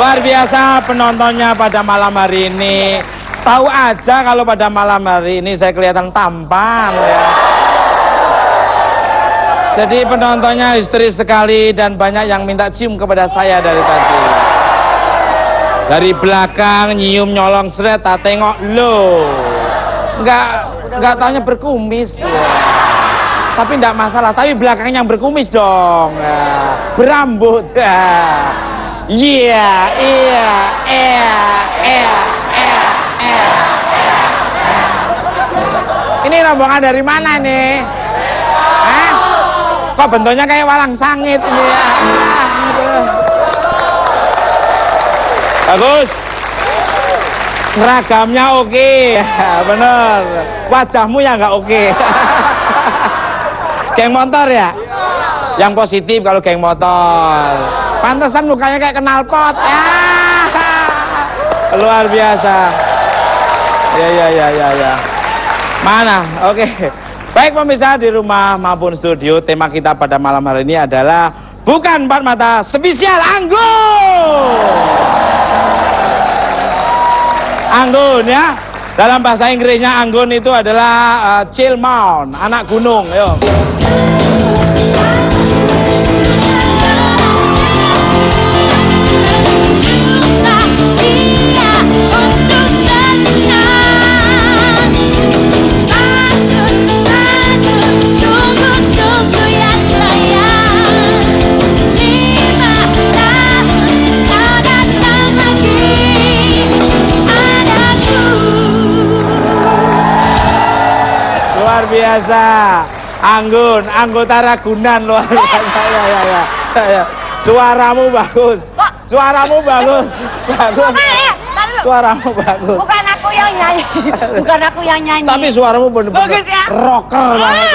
Luar biasa penontonnya pada malam hari ini. Tahu aja kalau pada malam hari ini saya kelihatan tampan ya. Jadi penontonnya histeris sekali dan banyak yang minta cium kepada saya dari tadi. Dari belakang nyium nyolong seret, tak tengok lo. Enggak taunya berkumis ya. Tapi enggak masalah, tapi belakangnya yang berkumis dong ya. Berambut ya. Iya. Ini rombongan dari mana nih? Hah? Kok bentuknya kayak walang sangit ini ya? Bagus. Seragamnya oke, bener. Wajahmu yang nggak oke. Geng motor ya? Yang positif kalau geng motor. Pantesan mukanya kayak knalpot ya. Luar biasa. Ya. Mana? Oke. Baik pemirsa di rumah maupun studio, tema kita pada malam hari ini adalah bukan empat mata spesial anggun. Anggun ya. Dalam bahasa Inggrisnya anggun itu adalah chill mountain, anak gunung. Yuk. Luar biasa, anggun, anggota Ragunan luar biasa ya. Suaramu bagus, suaramu bagus. Suaramu bagus. Bukan aku yang nyanyi, Tapi suaramu bener-bener ya? rocker banget.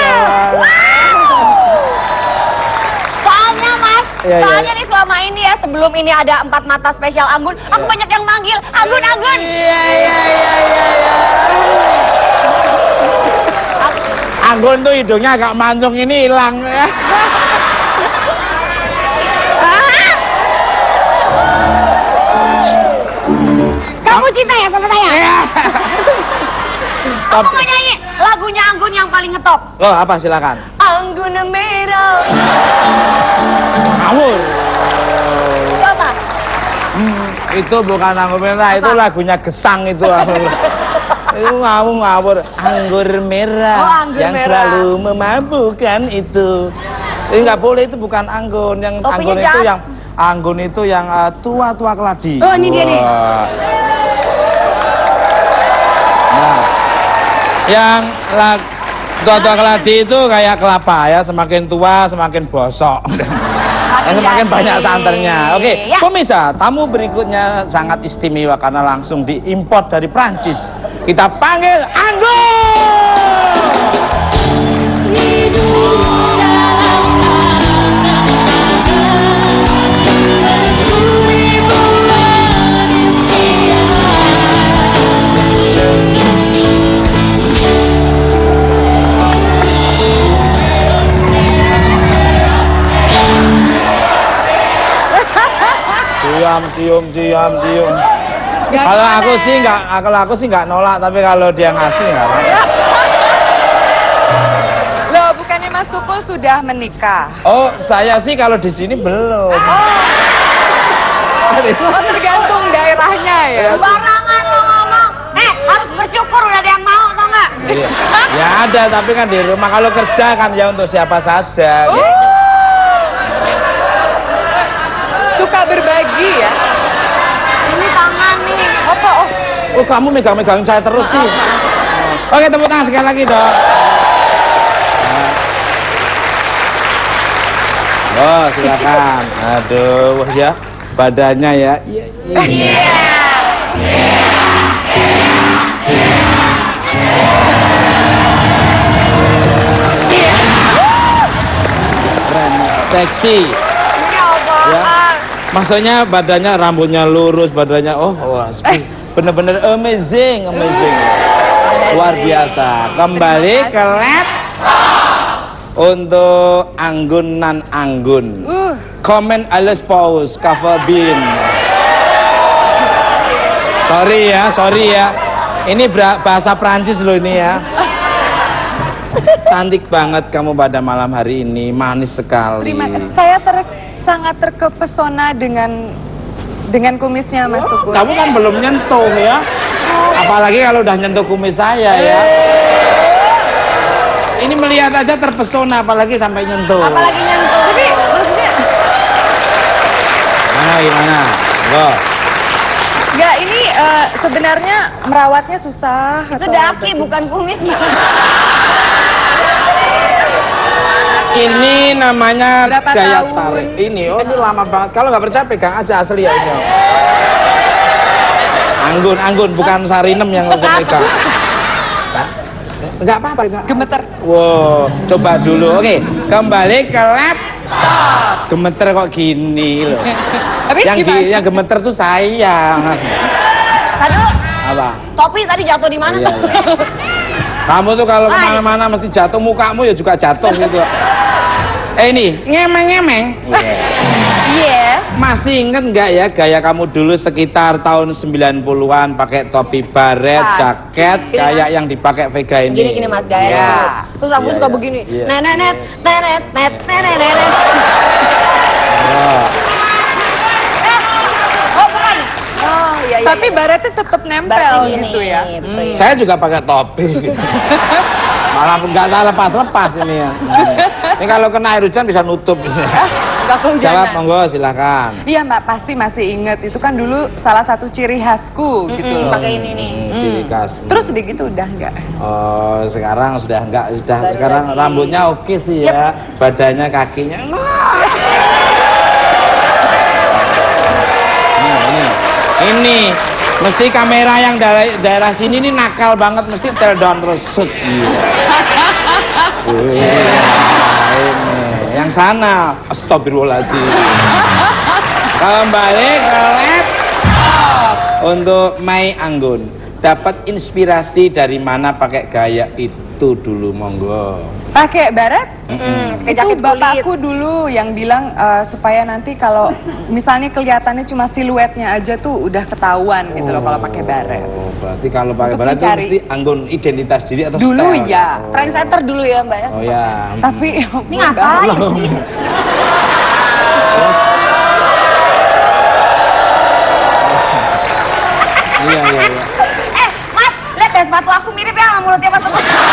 Soalnya mas, soalnya nih selama ini ya, sebelum ini ada empat mata spesial anggun, aku banyak yang manggil anggun. Iya. Anggun tuh hidungnya agak mancung, ini hilang ya. Kamu cinta ya sama saya? Iya. Aku mau nyanyi lagunya Anggun yang paling ngetop. Loh, apa silakan? Anggun merah. Ngawur. Apa? Itu bukan anggur merah, itu lagunya Gesang itu. Itu ngawur. Anggur merah, oh, anggur yang merah. Selalu memabukkan itu. Ini nggak boleh, itu bukan anggun. Yang anggun itu yang anggun itu yang tua-tua keladi. Oh, ini dia nih. Nah, yang tua-tua keladi itu kayak kelapa ya, semakin tua semakin bosok. Semakin banyak santernya. Oke, ya. pemirsa, tamu berikutnya sangat istimewa karena langsung diimpor dari Prancis. Kita panggil Anggun. Cium. Kalau aku sih nggak nolak, tapi kalau dia ngasih nggak apa-apa. Loh, bukannya Mas Tupul sudah menikah? Oh, saya sih kalau di sini belum. Oh, tergantung daerahnya ya. Barangan lo ngomong. Harus bersyukur udah ada yang mau, tau nggak? Iya. Ya ada, tapi kan di rumah. Kalau kerja kan ya untuk siapa saja. Gitu. Suka berbagi ya? Ini tangan nih. Apa? Oh, kamu megang-megangin saya terus sih. Oke, tepuk tangan sekali lagi dong. Oh, silakan. Aduh, ya badannya ya. Keren, seksi. Ya. Maksudnya badannya, rambutnya lurus, badannya bener-bener amazing. Luar biasa. Kembali ke lab untuk anggun nan anggun. Comment alles paus cover bin. Sorry ya. Ini bahasa Prancis loh ini ya. Cantik banget kamu pada malam hari ini, manis sekali. Saya sangat terkepesona dengan kumisnya Mas Tukul. Kamu kan belum nyentuh ya. Apalagi kalau udah nyentuh kumis saya ya. Ini melihat aja terpesona, apalagi sampai nyentuh. Apalagi nyentuh. Tapi maksudnya Gimana? Loh. enggak, ini sebenarnya merawatnya susah. Itu daki bukan kumis. Ini namanya Berapa gaya tahun? tarik. Ini lama banget. Kalau nggak percaya pegang aja asli ya ini. Anggun, bukan Sarinem yang lo pegang. Enggak apa-apa, enggak. Gemeter. Wow, coba dulu. Oke, kembali ke laptop. Gemeter kok gini loh. Tapi yang gemeter tuh saya. Aduh. Apa? Topi tadi jatuh di mana? Iya. Kamu tuh kalau kemana-mana mesti jatuh, mukamu ya juga jatuh gitu. Ini ngemeng-ngemeng. Iya. Masih inget nggak ya gaya kamu dulu sekitar tahun 90-an pakai topi baret, jaket kayak yang dipakai Vega ini. Gini Mas gaya. Terus rambut suka begini. Nenet, teret, net, nenet. Oh bukan. Oh iya. Tapi baretnya tetap nempel gitu ya. Saya juga pakai topi. Malah nggak salah lepas ini ya. Ini kalau kena air hujan bisa nutup. Jawab monggo silakan. Iya Mbak, pasti masih inget. Itu kan dulu salah satu ciri khasku gitu. Pakai ini nih. Ciri khas. Terus udah gitu udah enggak? Oh, sekarang sudah enggak, sekarang rambutnya oke sih ya. Badannya, kakinya. Ini mesti kamera yang daerah sini ini nakal banget, mesti teledon terus set gitu. Ini yang sana astagfirullahaladzim. Kembali ke laptop untuk Mai Anggun. Dapat inspirasi dari mana pakai gaya itu dulu, monggo? Pakai baret? Itu bapakku dulu yang bilang supaya nanti kalau misalnya kelihatannya cuma siluetnya aja tuh udah ketahuan gitu loh kalau pakai baret. Oh, berarti kalau pakai baret itu mesti Anggun identitas diri atau dulu style? Ya. Trendsetter dulu ya Mbak ya. Oh ya. Tapi ini ngapain sih? Iya. Mas, lihat deh sepatu aku mirip ya sama mulutnya Mas.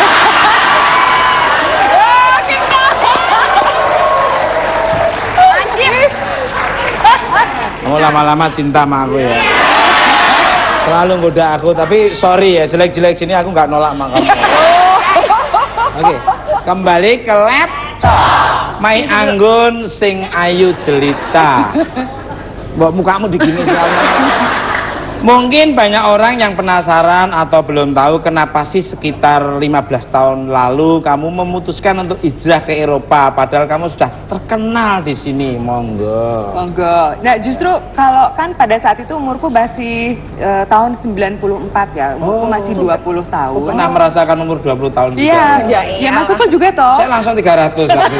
Kamu lama-lama cinta sama aku ya. Selalu goda aku, tapi sorry ya, jelek-jelek sini aku nggak nolak sama kamu. Oke, kembali ke laptop. Mai Anggun sing ayu jelita. Mbok mukamu digini sekali. Mungkin banyak orang yang penasaran atau belum tahu kenapa sih sekitar 15 tahun lalu kamu memutuskan untuk hijrah ke Eropa, padahal kamu sudah terkenal di sini. Monggo. Nah justru kalau kan pada saat itu umurku masih tahun 94 ya, umurku masih 20 tahun. Pernah merasakan umur 20 tahun juga? Iya, ya masukku juga toh. Saya langsung 300.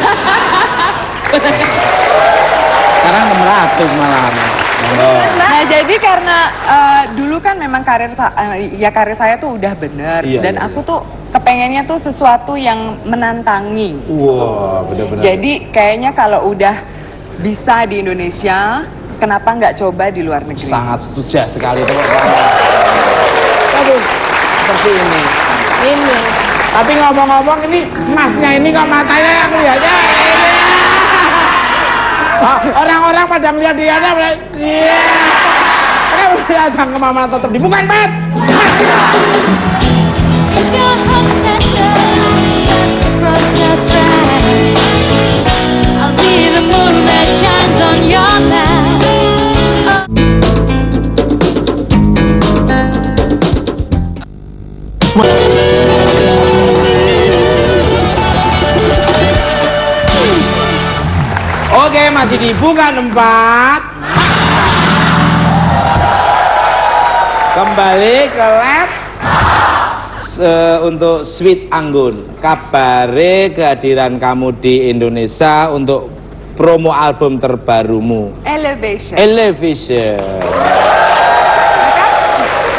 Sekarang 600 malah. Nah jadi karena dulu kan memang karir saya tuh udah bener dan aku tuh kepengennya tuh sesuatu yang menantangi. Wow, benar-benar. Jadi kayaknya kalau udah bisa di Indonesia, kenapa nggak coba di luar negeri? Sangat setuju sekali teman-teman. Aduh, seperti ini. Ini. Tapi ngomong-ngomong ini masnya ini kok matanya aku lihatnya ini. Orang-orang pada melihat dia ada, iya. Datang ke mama tetap dibukain banget. Oke, masih dibuka tempat. Kembali ke lab untuk Sweet Anggun. Kabare kehadiran kamu di Indonesia untuk promo album terbarumu. Elevation. Elevation.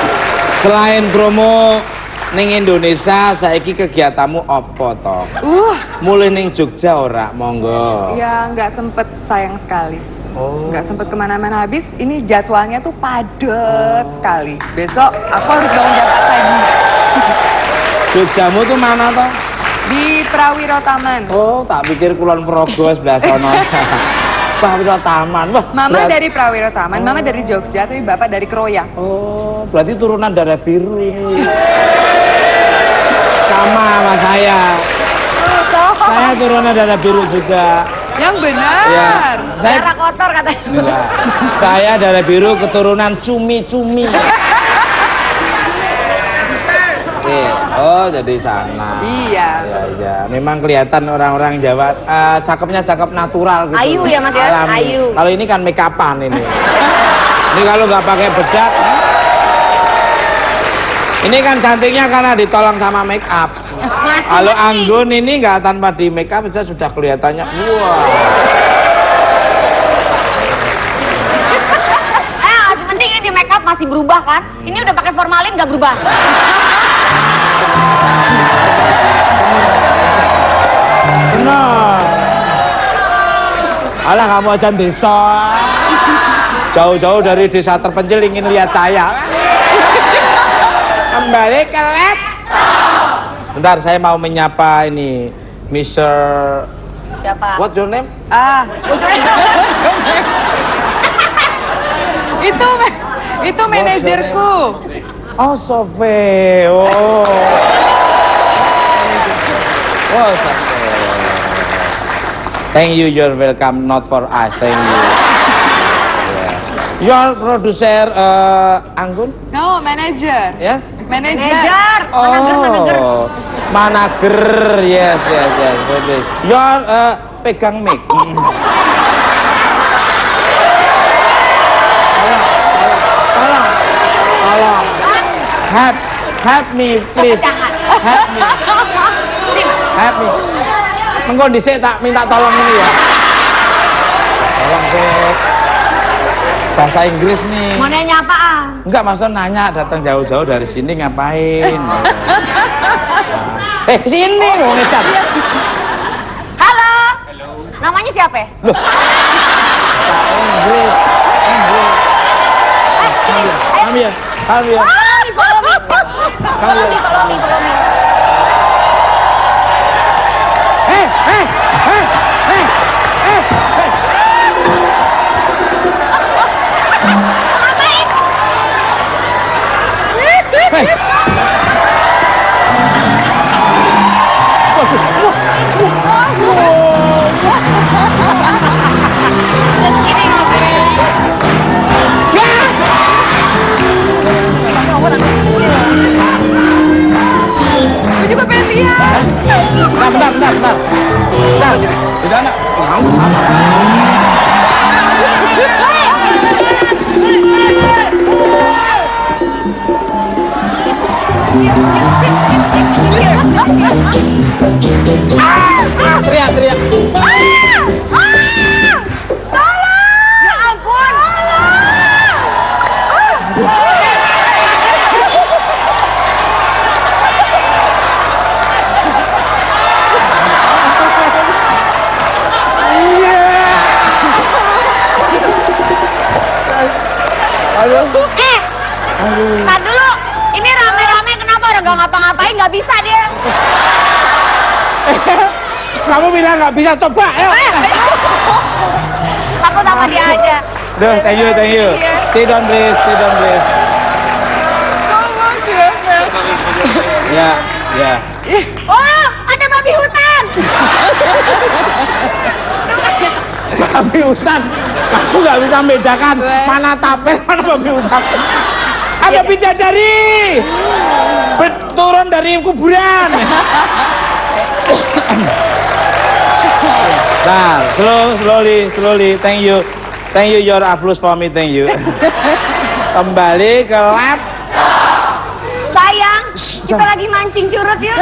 Selain promo ning Indonesia, saiki kegiatanmu apa to? Mulai ning Jogja ora, monggo. Ya nggak sempet, sayang sekali. Oh. Nggak sempet kemana-mana, habis ini jadwalnya tuh padet sekali. Besok aku harus bangun jam 4 pagi. Jogjamu tuh mana toh? Di Prawiro Taman. Oh, tak pikir Kulon Progo sebelah sono. Prawiro Taman. Wah, Mama dari Prawiro Taman, Mama dari Jogja, tapi Bapak dari Kroya. Oh, berarti turunan darah biru ini. Sama sama saya. Saya turunan darah biru juga. Yang benar. Ya, Darah kotor katanya. Enggak. Saya darah biru keturunan cumi-cumi. Oh, jadi sana. Iya. Iya. Memang kelihatan orang-orang Jawa cakepnya cakep natural gitu. Ayu ya Mas ya, Alami. ayu. Kalau ini kan make upan ini. Ini kalau nggak pakai bedak. Ini kan cantiknya karena ditolong sama make up. Kalau Anggun ini nggak tanpa di make up saja sudah kelihatannya wah. Penting ini di make up masih berubah kan? Ini udah pakai formalin nggak berubah. Benar. Alah kamu aja desa. Jauh-jauh dari desa terpencil ingin lihat saya. Kembali ke laptop. Bentar, saya mau menyapa ini Mr. Siapa? What's your name? Itu manajerku. Oh, Sofe. Oh. Oh, Sofe. Thank you, you're welcome. Not for us. Thank you. Your producer Anggun? No, manager. Ya? Manager. Oh, manager. Yes. Your pegang mic. Tolong. Help me, please. Help me. Mengko dhisik tak minta tolong ini ya. Tolong, Beb. Bahasa Inggris nih. Mau nanya apaan? Enggak, maksud nanya datang jauh-jauh dari sini ngapain? Sini wong edan. Halo. Namanya siapa? Loh. Bahasa Inggris. Kami ya. Follow me. Just kidding, okay? Aku juga pengen lihat. Bentar. Udah anak. Teriak. Tolong! Ya ampun! Tar dulu, ini rame-rame kenapa orang gak ngapa-ngapain, gak bisa dia. Kamu bilang nggak bisa, coba ayo. Takut sama dia aja. Duh, thank you. Sit down please. Ya. Oh, ada babi hutan. Babi hutan. Kamu nggak bisa membedakan mana tapir, mana babi hutan. Ada bidadari. Turun dari kuburan. Nah, slowly. Thank you, your applause for me. Thank you. Kembali ke lab. Sayang, kita lagi mancing curut yuk.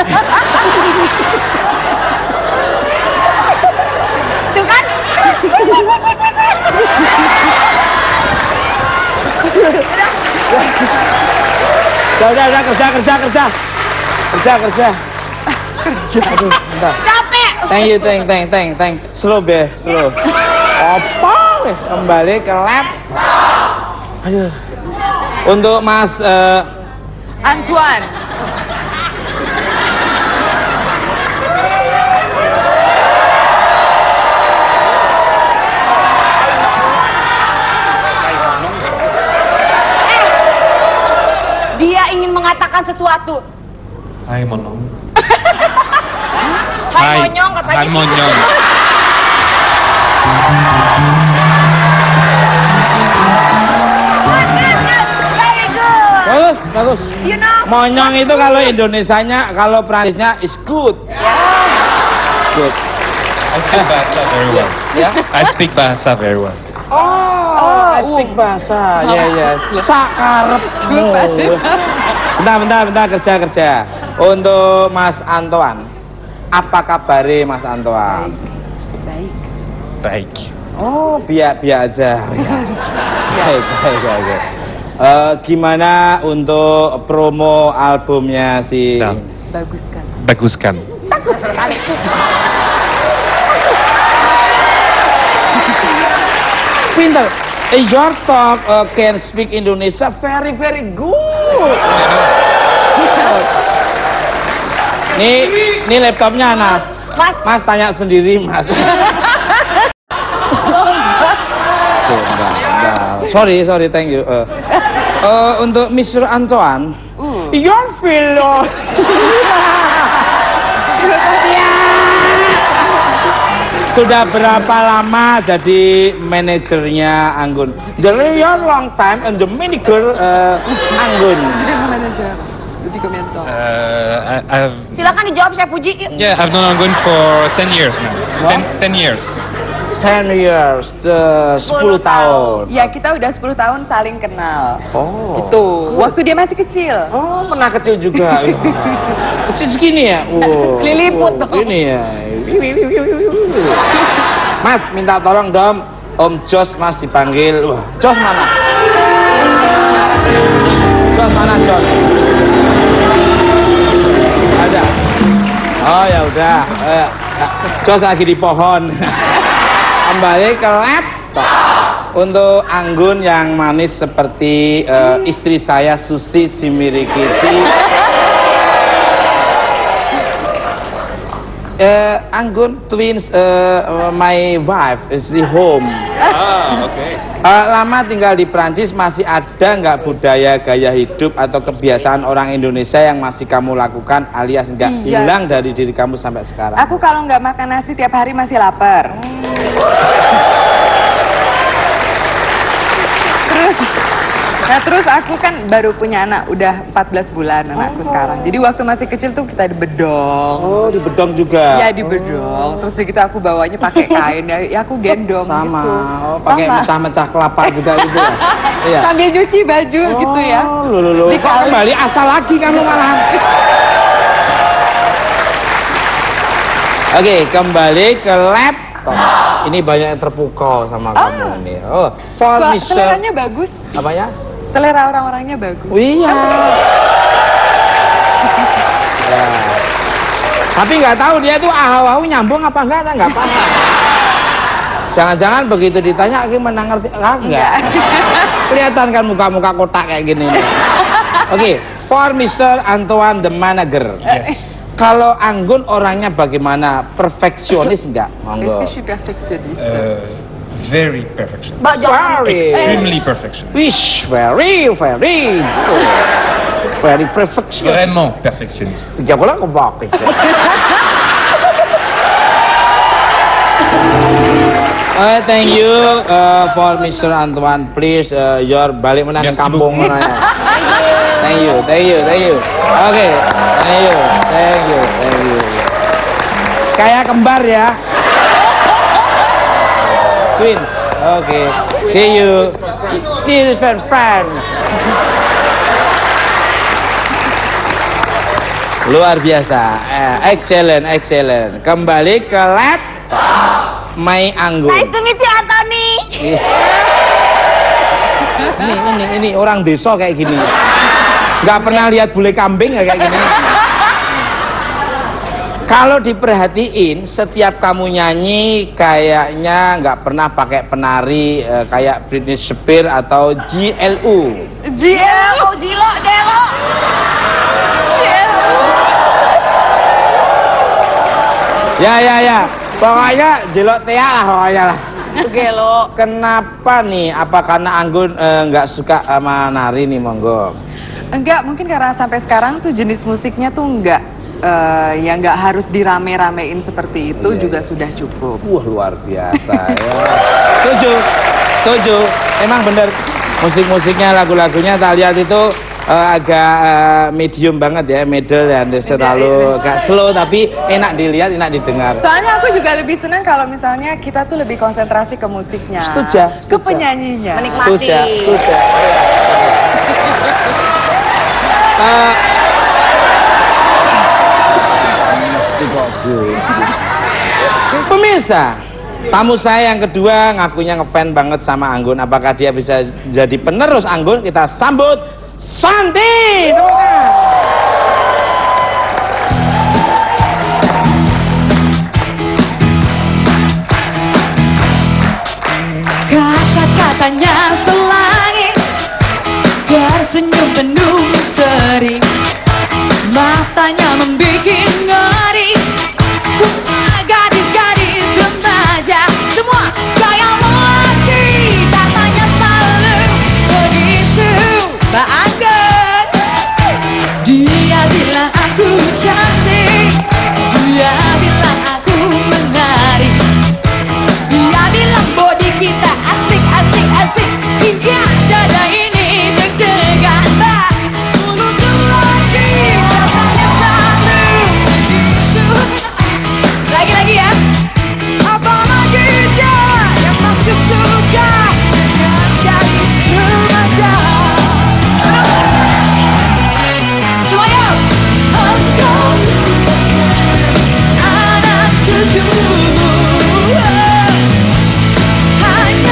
Tuh kan? Udah, kerja. Aduh, bentar. Capek. Thank. Slow. Apa? Kembali ke lab. Aduh. Untuk Mas Antoine. Dia ingin mengatakan sesuatu. Hai Monong. Hai Monyong katanya. Hai Monyong. Very good. Bagus. You know. Monyong itu kalau Indonesianya, kalau Prancisnya is good. Good. I speak bahasa very well. Ya. I speak bahasa very well. I speak bahasa. Ya. Sakarepmu. Bentar, kerja. Untuk Mas Antoine. Apa kabare Mas Antoine? Baik. Oh, biar aja. Baik. Gimana untuk promo albumnya si? Nah. Baguskan. Pinter. Your talk can speak Indonesia very good. Ini laptopnya Ana. Mas tanya sendiri Mas. Sorry, thank you. Untuk Mr. Antoine, your fellow. Sudah berapa lama jadi manajernya Anggun? Jadi your long time and the manager Anggun. Di komentar. Silakan dijawab saya Puji. Yeah, I've known Anggun for 10 years now. 10 years. 10 years, 10 tahun. Ya, kita udah 10 tahun saling kenal. Oh. Itu waktu dia masih kecil. Oh, pernah kecil juga. Kecil segini ya? Wow. Keliliput dong. Ini ya. Mas, minta tolong dong. Om Jos Mas dipanggil. Wah, Jos mana? Jos? Ada. Oh ya udah. Jos lagi di pohon. Kembali ke laptop. Untuk Anggun yang manis seperti istri saya Susi Simirikiti. Anggun twins, my wife is di home. Okay. Lama tinggal di Prancis, masih ada nggak budaya gaya hidup atau kebiasaan orang Indonesia yang masih kamu lakukan alias nggak hilang dari diri kamu sampai sekarang? Aku kalau nggak makan nasi tiap hari masih lapar. Terus aku kan baru punya anak, udah 14 bulan anakku sekarang. Jadi waktu masih kecil tuh kita dibedong. Oh, dibedong juga? Iya, dibedong. Terus gitu aku bawanya pakai kain, ya aku gendong sama. gitu. Oh, pakai mecah-mecah kelapa juga gitu ya? Iya. Sambil nyuci baju gitu ya. Loh. Kok kembali asal lagi kamu malah. Oke, kembali ke laptop. Ini banyak yang terpukau sama kamu nih. Oh, seleranya bagus. Apanya? Selera orang-orangnya bagus. Iya. Ya. Tapi nggak tahu dia tuh ahau-ahau nyambung apa enggak, saya nggak paham. Jangan-jangan begitu ditanya gimana ngerti? Enggak. Kelihatan kan muka-muka kotak kayak gini. Oke, for Mr. Antoine the manager. Yes. Kalau Anggun orangnya bagaimana? Perfeksionis enggak? Monggo. Very perfection. Extremely perfection. Wish, very perfection. Vraiment perfectionniste. Tiga bulan kebak. Thank you for Mr. Antoine. Please, your balik menang kampung mana ya? Thank you. Oke, thank you. Kayak kembar ya. Twin. Oke. See you. Still friend. Luar biasa. Excellent. Kembali ke laptop. Mai Anggun. Nice to meet you, Anthony. Ini orang desa kayak gini. Nggak pernah lihat bule kambing ya kayak gini. Kalau diperhatiin, setiap kamu nyanyi kayaknya nggak pernah pakai penari kayak Britney Spears atau GLU. GLU, Jilo, Delo. Ya. Pokoknya Jilo Tea lah pokoknya lah. Gelo. Kenapa nih? Apa karena Anggun nggak suka sama nari nih, monggo? Enggak, mungkin karena sampai sekarang tuh jenis musiknya tuh enggak ya nggak harus dirame-ramein seperti itu juga sudah cukup. Wah, luar biasa ya. Setuju. Emang bener musik-musiknya, lagu-lagunya tak lihat itu agak medium banget ya, middle ya, terlalu gak slow tapi enak dilihat, enak didengar. Soalnya aku juga lebih senang kalau misalnya kita tuh lebih konsentrasi ke musiknya, ke penyanyinya, menikmati. Pemirsa, tamu saya yang kedua ngakunya ngefans banget sama Anggun. Apakah dia bisa jadi penerus Anggun? Kita sambut Santi. Kata-katanya selangit, tersenyum penuh seri, matanya membuat ngeri. Semua gadis-gadis remaja, semua kayak lelaki, katanya selalu begitu bangga. Dia bilang aku cantik, dia bilang aku menarik, dia bilang body kita asik. Iya, dada ini deg-degan, mbak. Mulut lagi, katanya selalu begitu. Lagi-lagi ya. Apalagi dia yang maksud suka dengan gadis remaja. Semuanya. Engkau anak cucumu, hanya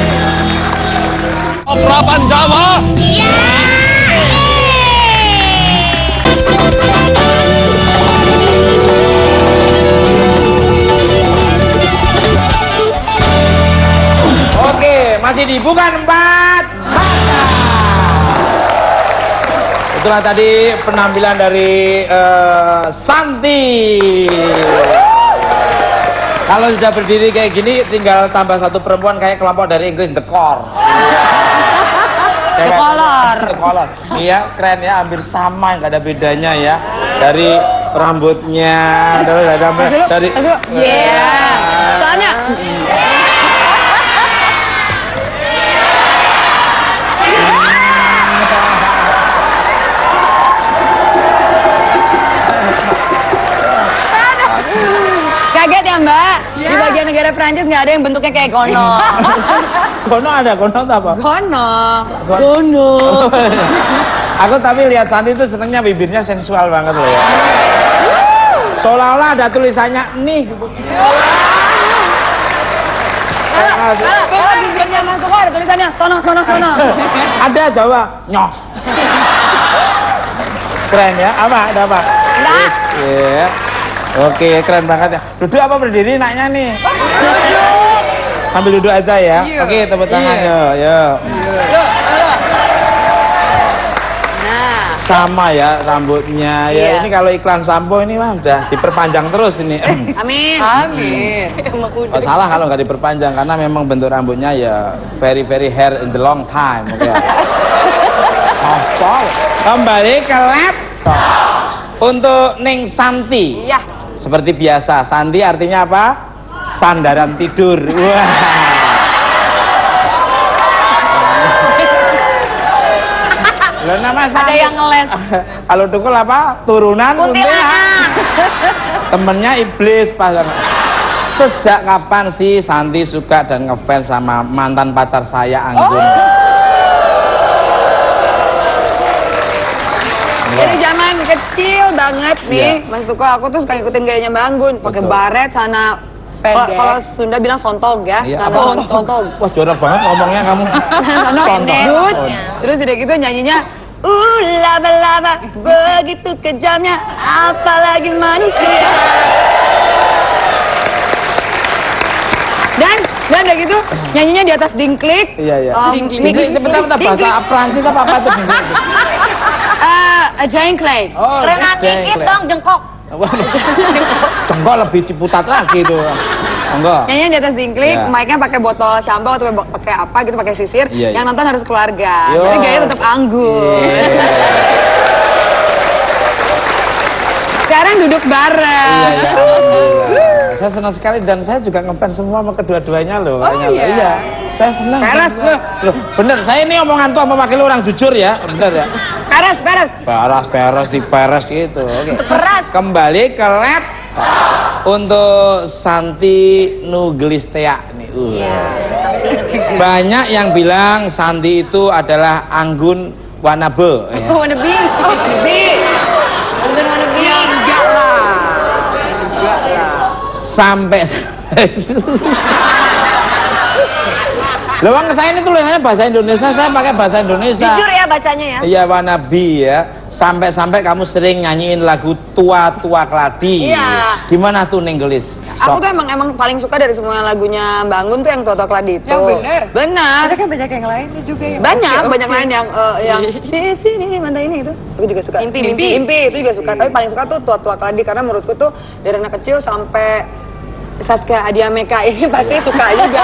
Jawa. masih dibuka 4 mata. Itulah tadi penampilan dari Santi. Kalau sudah berdiri kayak gini, tinggal tambah satu perempuan kayak kelompok dari Inggris, The Core. The Color. The Color. Iya, keren ya, hampir sama, nggak ada bedanya ya. Dari rambutnya, dari soalnya kaget ya Mbak, di bagian negara Prancis nggak ada yang bentuknya kayak Gono. Gono ada, Gono itu apa? Gono. Aku tapi lihat Santi itu senengnya bibirnya sensual banget loh ya. Seolah-olah ada tulisannya nih. Kalau bibirnya masuk ada tulisannya sono. Ada Jawa, nyoh. Keren ya, apa? Ada apa? Enggak. Iya. Oke, keren banget ya. Duduk apa berdiri naknya nih? Duduk. Sambil duduk aja ya. Oke, tepuk tangan yo. Nah, sama ya rambutnya ya. Ini kalau iklan sampo ini mah udah diperpanjang terus ini. amin. Oh, salah kalau nggak diperpanjang karena memang bentuk rambutnya ya very hair in the long time. Oke. Kembali ke laptop untuk Ning Santi. Iya. Seperti biasa, Santi artinya apa? Sandaran tidur. Wah. Loh, nama Ada yang ngeles. Kalau Tukul apa? Turunan Kuntilanak. Temennya iblis pasangan. Sejak kapan sih Santi suka dan ngefans sama mantan pacar saya, Anggun? Dari zaman kecil banget nih, Mas Tuko, aku tuh suka ngikutin gayanya Mbak Anggun, pakai baret, celana pendek. Kalau Sunda bilang sontog ya, celana sontog. Wah, jorok banget ngomongnya kamu. Celana pendek. Terus udah gitu nyanyinya, laba-laba, begitu kejamnya, apalagi manusia. Dan udah gitu nyanyinya di atas dingklik. Iya. Dingklik. Bentar, bahasa Prancis apa itu dingklik? Jengklek. Oh, Renat dikit dong jengkok. Jengkok lebih ciputat lagi tuh. Enggak. Nyanyinya di atas dingklik, mic-nya pakai botol shampoo atau pakai apa gitu, pakai sisir. Yang nonton harus keluarga. Jadi gaya tetap Anggun. Sekarang duduk bareng. Saya senang sekali dan saya juga ngefans semua sama kedua-duanya loh. Iya. Saya senang. Peres loh. Bener, saya ini omongan tuh apa wakil orang jujur ya, bener ya. Peres diperes gitu. Oke. Peres. Kembali ke lab untuk Santi Nuglistea nih. Banyak yang bilang Santi itu adalah Anggun Wannabe. Wannabe. Anggun Wannabe. Enggak lah. Sampai loh, saya ini tulisannya bahasa Indonesia, saya pakai bahasa Indonesia. Jujur ya bacanya ya. Iya, wannabe ya. Sampai kamu sering nyanyiin lagu Tua-Tua Keladi. Iya. Gimana tuh Nenggelis? Aku tuh emang paling suka dari semua lagunya Mbak Anggun tuh yang Tua-Tua Keladi itu. Yang bener. Ada kan banyak yang lainnya juga ya. Banyak lain yang di sini mantan ini itu. Aku juga suka. Mimpi itu juga suka. Tapi paling suka tuh Tua-Tua Keladi karena menurutku tuh dari anak kecil sampai Saskia Adia Meka ini pasti suka juga.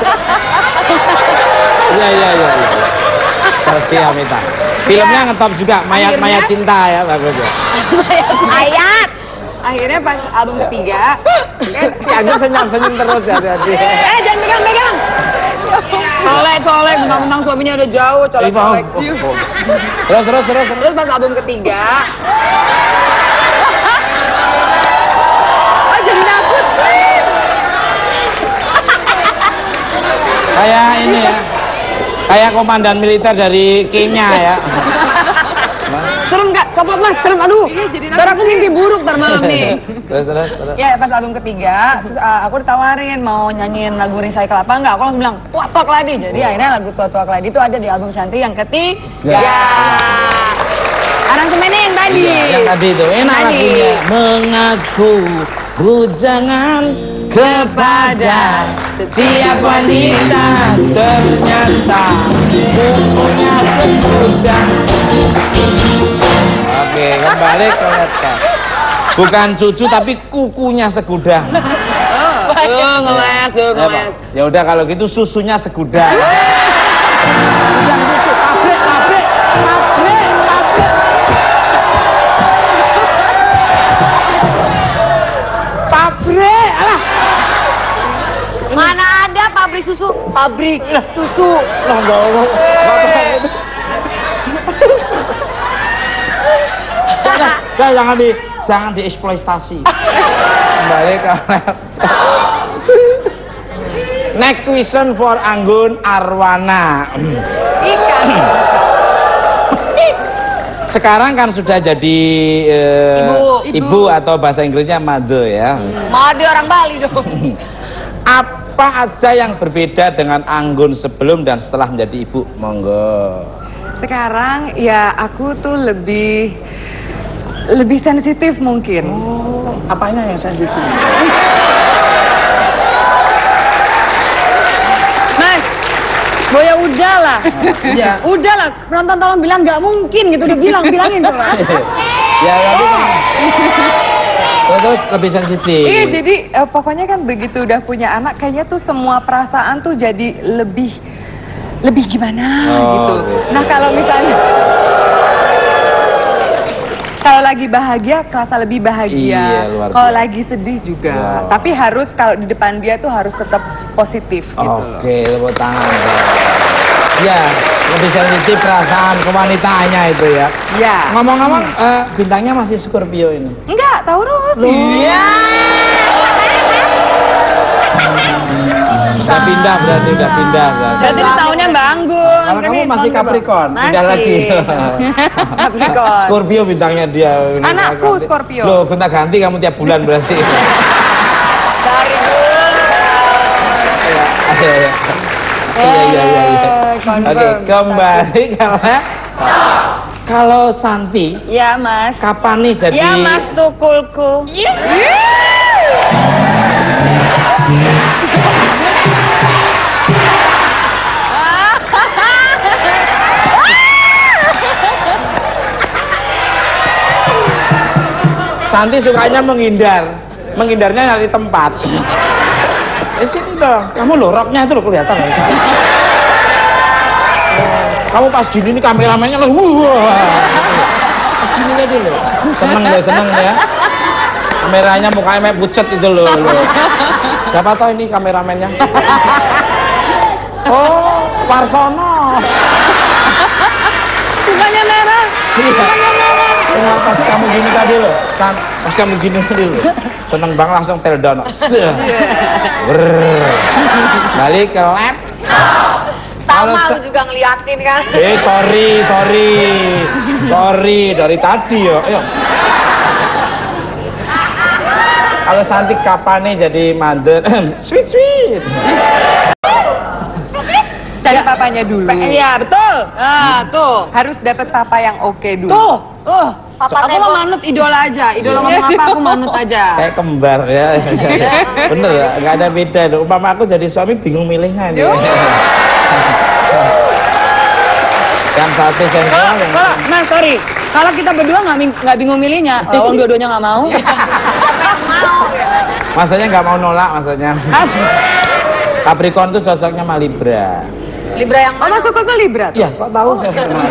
Iya. Saskia Meta. Filmnya ngetop juga, Mayat Cinta ya, bagus ya. Ayat. Akhirnya pas album ketiga, si Anggun senyum terus ya. Jangan pegang. Colek, mentang-mentang suaminya udah jauh, colek. Terus pas album ketiga, jadi takut. Kayak ini ya, kayak komandan militer dari Kenya ya. Serem Kak, copot Mas, serem, aduh. Ntar aku mimpi buruk ntar malam nih. Terus. Ya pas album ketiga, terus aku ditawarin mau nyanyiin lagu Recycle apa enggak, aku langsung bilang Tua-Tua Keladi. Jadi akhirnya lagu Tua-Tua Keladi itu ada di album Shanti yang ketiga. Aransemennya yang tadi. Yang tadi itu enak lagunya. Mengaku bujangan kepada setiap wanita. Ternyata kukunya segudang. Oke, kembali ke laptop. Bukan cucu tapi kukunya segudang. Ngeles. Ya udah kalau gitu susunya segudang. Yang lucu, pabrik. Pabrik, alah. Mana ada pabrik susu? Pabrik susu. Loh, ngomong. Jangan dieksploitasi. Kembali ke next question for Anggun Arwana. Ikan. Sekarang kan sudah jadi ibu atau bahasa Inggrisnya mother ya. Mother orang Bali dong. Apa aja yang berbeda dengan Anggun sebelum dan setelah menjadi ibu? Monggo. Sekarang ya aku tuh lebih sensitif mungkin. Oh, apanya yang sensitif? Mas, boya udah lah. Iya. Udah lah, penonton tolong bilang nggak mungkin gitu, bilangin coba. Ya, terus lebih sensitif. Iya, jadi pokoknya kan begitu udah punya anak, kayaknya tuh semua perasaan tuh jadi lebih gimana gitu. Nah kalau misalnya kalau lagi bahagia, kerasa lebih bahagia. Iya, kalau lagi sedih juga. Tapi harus kalau di depan dia tuh harus tetap positif gitu. Oke, tepuk tangan. Ya, lebih sensitif perasaan kewanitaannya itu ya. Ya. Ngomong-ngomong, bintangnya masih Scorpio ini. Enggak, Taurus. Iya. Udah pindah berarti. Berarti tahunnya Mbak Anggun. Kalau kamu masih Capricorn, pindah lagi. Capricorn. Scorpio bintangnya dia. Anakku Scorpio. Loh, gonta ganti kamu tiap bulan berarti. Dari Iya. Oke, kembali kalau Santi. Ya Mas. Kapan nih jadi? Ya Mas tukulku. Santi sukanya menghindarnya dari tempat. Sini dong, kamu loh roknya itu loh kelihatan loh. Kamu pas gini nih kameramennya loh, pas gini aja loh, seneng ya. Kameranya mukanya kayak pucet itu loh. Siapa tahu ini kameramennya? Oh, Warsono. Mukanya merah. Mukanya merah. Pas kamu gini tadi loh, pas kamu gini tadi loh, seneng banget langsung teledon. Balik ke lab. Sama lu juga ngeliatin kan. Sorry dari tadi yo. Ayo. Kalau Santi kapan nih jadi mother? Sweet. Cari papanya dulu. Iya betul. Nah tuh harus dapat papa yang oke dulu. Tuh. Papa aku mau manut idola aja. Idola ngomong apa aku manut aja. Kayak kembar ya. Bener ya, nggak ada beda. Umpama aku jadi suami bingung milihnya nih. Yang satu sensual. Nah sorry. Kalau kita berdua nggak bingung milihnya. Orang dua-duanya nggak mau. Maksudnya nggak mau nolak maksudnya. Capricorn tuh cocoknya sama Libra. Libra yang mana? Masuk ke Libra tuh? Iya, kok tahu saya sama.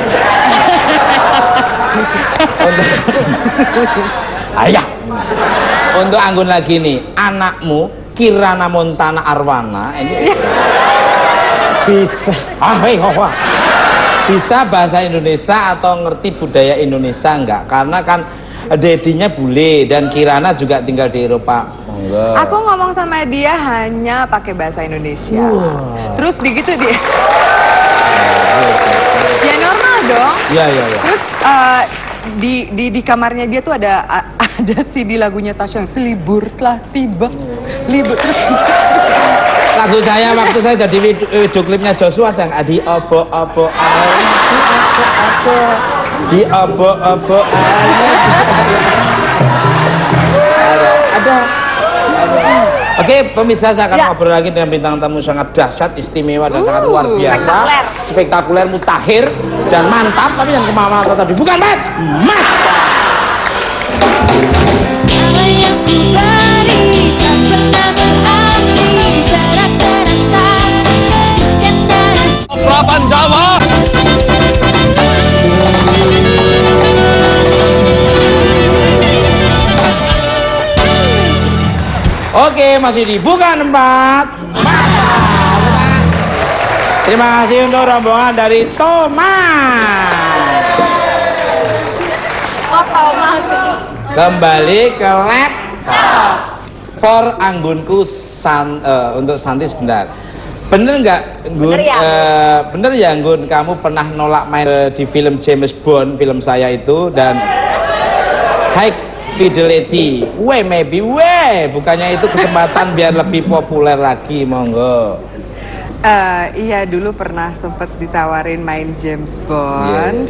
Ayah. Untuk Anggun lagi nih, anakmu Kirana Montana Arwana ini bisa. Bisa bahasa Indonesia atau ngerti budaya Indonesia enggak? Karena kan dedinya bule dan Kirana juga tinggal di Eropa. Enggak. Aku ngomong sama dia hanya pakai bahasa Indonesia. Terus begitu dia. Ya normal dong. Iya. Terus di kamarnya dia tuh ada CD lagunya Tasya, libur telah tiba. Libur. Lagu saya waktu saya jadi video klipnya Joshua yang di obo-obo di obo-obo ada Oke, pemirsa, saya akan ngobrol lagi dengan bintang tamu sangat dahsyat, istimewa dan sangat luar biasa, spektakuler, mutakhir dan mantap. Tapi yang kemana-mana tadi bukan Mas. Praban Jawa. Oke, masih di Bukan Tempat Masak. Terima kasih untuk rombongan dari Thomas. Kembali ke laptop for Anggunku untuk Santi sebentar. Bener nggak, Gun? Bener ya, Gun? Kamu pernah nolak main di film James Bond, film saya itu, dan High Fidelity. Maybe bukannya itu kesempatan biar lebih populer lagi, monggo. Iya, dulu pernah sempet ditawarin main James Bond.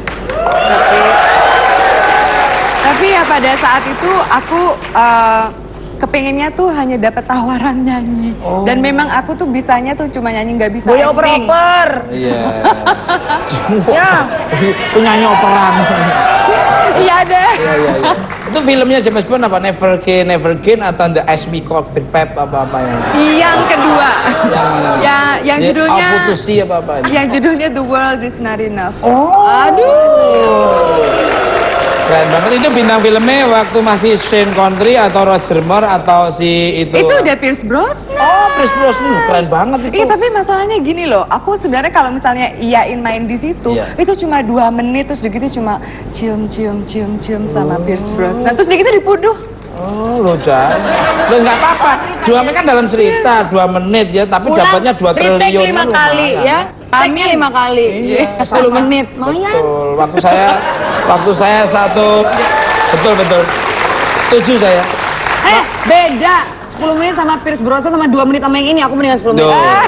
Tapi ya pada saat itu aku kepengennya tuh hanya dapat tawaran nyanyi. Dan memang aku tuh bisanya tuh cuma nyanyi, nggak bisa acting. Oper. Iya. Ya. Penyanyi operan. Iya deh. Iya. Itu filmnya James Bond apa? Never Again atau The Ice Me Cold Pep apa yang? Yang kedua. Yang judulnya. Putusi apa? Yang judulnya The World Is Not Enough. Aduh. Keren banget. Itu bintang filmnya waktu masih Sean Connery atau Roger Moore atau si itu? Itu udah Pierce Brosnan. Pierce Brosnan, keren banget itu. Iya, tapi masalahnya gini loh, aku sebenarnya kalau misalnya iyain main di situ, itu cuma 2 menit, terus begitu cuma cium sama Pierce Brosnan, terus begitu dipuduh. Loh, Lo nggak apa-apa. 2 menit kan dalam cerita 2 menit ya, tapi dapatnya 2 triliun. 5 kali ya. Kami 5 kali. 10 menit. Betul. Waktu saya satu. Betul. Setuju saya. Beda. 10 menit sama Pierce Brosnan sama 2 menit sama yang ini, aku mendingan 10 menit.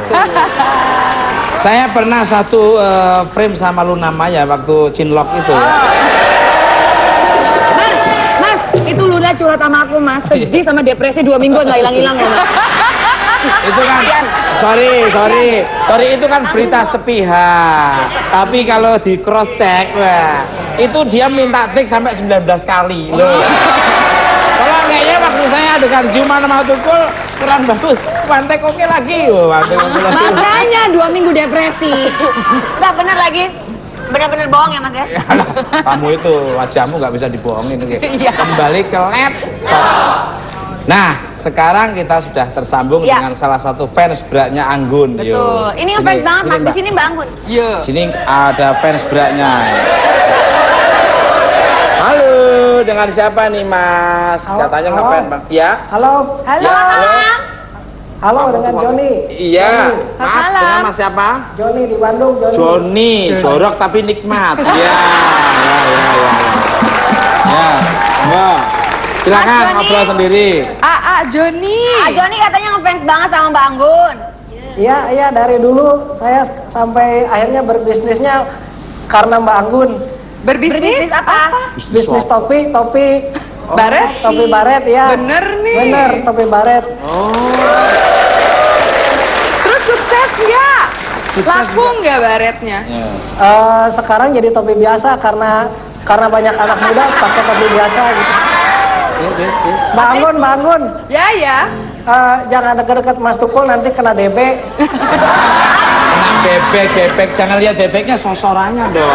Saya pernah satu frame sama Luna Maya waktu Cinlok itu. Mas, itu Luna curhat sama aku, Mas. Sedih sama depresi 2 minggu nggak hilang-hilang ya, Mas. Itu kan, sorry, itu kan berita sepihak. Tapi kalau di cross check, itu dia minta take sampai 19 kali loh. Kalau kayaknya maksud saya adegan ciuman sama tukul kurang bagus. Pantek oke lagi. Makanya 2 minggu depresi. Nggak bener lagi. Bener-bener bohong ya, Mas ya? Kamu itu wajahmu nggak bisa dibohongin. Kembali ke laptop. Nah, sekarang kita sudah tersambung dengan salah satu fans beratnya Anggun. Betul. Ini ngefans banget, Mas. Di sini Mbak Anggun. Iya. Sini ada fans beratnya. Halo, dengan siapa nih, Mas? Katanya ngefans, Bang. Ya. Halo. Halo, dengan Joni. Iya. Mas, dengan Mas siapa? Joni di Bandung. Joni, jorok tapi nikmat. Iya. Ya. Silakan ngobrol sendiri. Joni. Joni katanya ngefans banget sama Mbak Anggun. Iya, dari dulu saya sampai akhirnya berbisnisnya karena Mbak Anggun. Berbisnis apa? Bisnis topi. Baret? Topi baret, ya. Bener nih. Bener, topi baret. Terus sukses nggak? Laku nggak baretnya? Sekarang jadi topi biasa karena banyak anak muda pakai topi biasa gitu. Mbak Anggun. Ya. Jangan deket-deket Mas Tukul, nanti kena DB. Kena bebek. Jangan lihat bebeknya, sosorannya dong.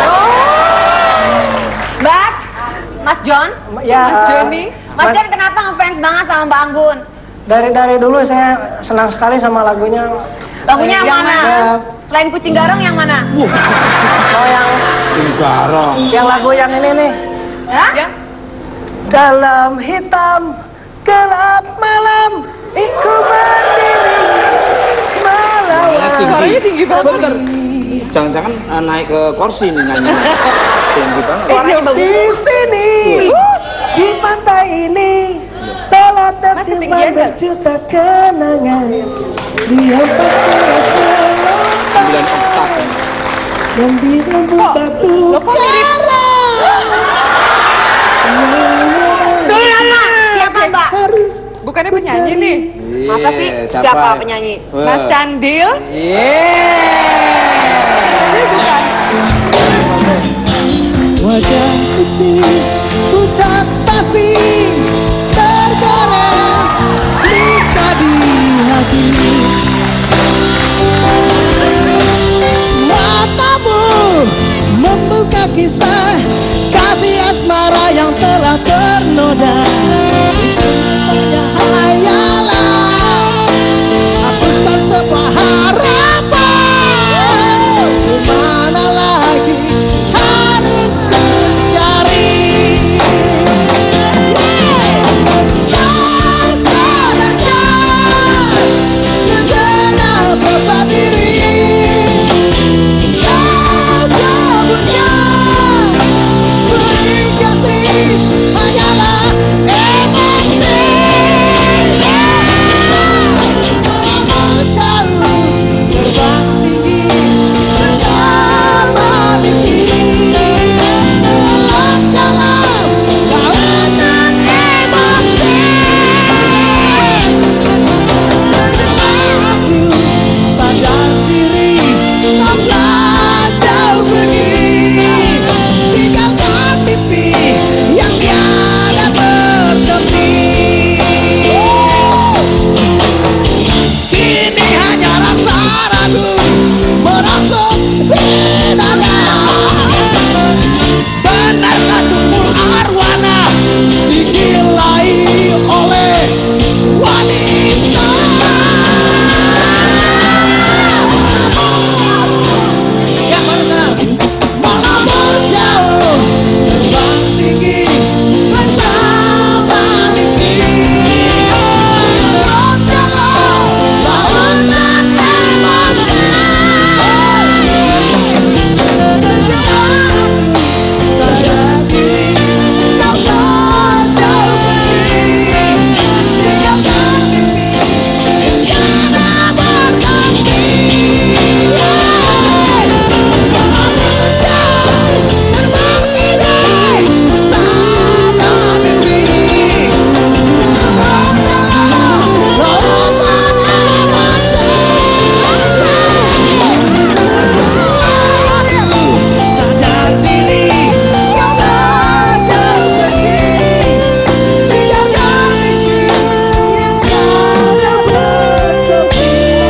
Mbak, Mas John? Ya. Mas Joni? Mas John kenapa ngefans banget sama Mbak Anggun? Dari dulu saya senang sekali sama lagunya. Lagunya yang mana? Selain Kucing Garong yang mana? Yang Kucing Garong. Yang lagu yang ini nih. Hah? Dalam hitam gelap malam, aku berdiri melawan. Suaranya tinggi banget. Jangan-jangan naik ke kursi nih nyanyi. Tinggi banget. Di sini, di pantai ini, telah tersimpan berjuta kenangan. Dia Sembilan oktav. yang dirambut batu. Siapa Mbak? bukannya penyanyi nih. Masa sih? Siapa penyanyi? Mas Candil. Bukan. Wajah putih pusat tapi tergoreng luka di hati. Matamu membuka kisah kasih asmara yang telah ternoda. Hanya hayalan, hapuskan semua harapan. Dimana lagi harus ku cari? Segenap rasa diri yang jauhnya berikati hanyalah emosi. Selalu terbang tinggi bersama mimpi dalam lautan emosi. Sadar diri, stoplah jauh pergi, tinggalkan mimpi yang tiada bertepi. Kini hanya rasa ragu merosot di dada. Benarkah tubuh arwana digilai oleh wanita? Yang mana? Walaupun jauh terbang tinggi bersama mimpi. Lautan emosi. Sadar diri, stoplah jauh pergi, tinggalkan mimpi yang tiada bertepi. Terbang tinggi bersama mimpi. Lautan emosi. Sadar diri, stoplah jauh pergi, tinggalkan mimpi yang tiada bertepi.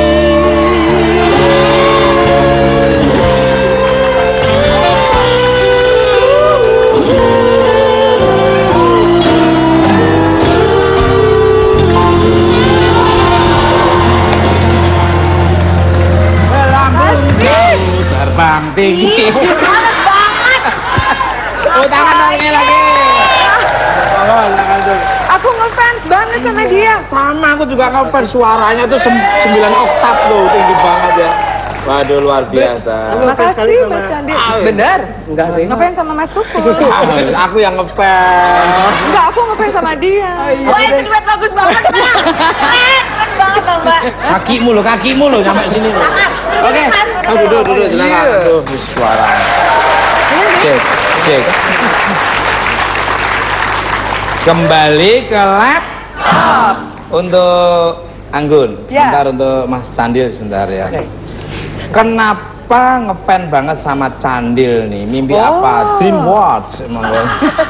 Terbang tinggi. Males banget. Oh, tangan dongnya lagi. Oh, tangan dong. Aku ngefans banget sama dia. Sama, aku juga ngefans. Suaranya tuh 9 oktav loh, tinggi banget ya. Waduh, luar biasa. Makasih Mas Candil. Bener? Enggak sih. Ngefans sama Mas Tukul. Aku yang ngefans. Enggak, aku ngefans sama dia. Wah, itu duet bagus banget, Mbak. Keren banget loh, Mbak. Kakimu loh sampai sini loh. Oke, duduk, silakan. Aduh, suara. Cek. Kembali ke laptop untuk Anggun. Ya. Sebentar untuk Mas Candil sebentar ya. Kenapa ngefans banget sama Candil nih? Mimpi apa? Dream what? Emang gue.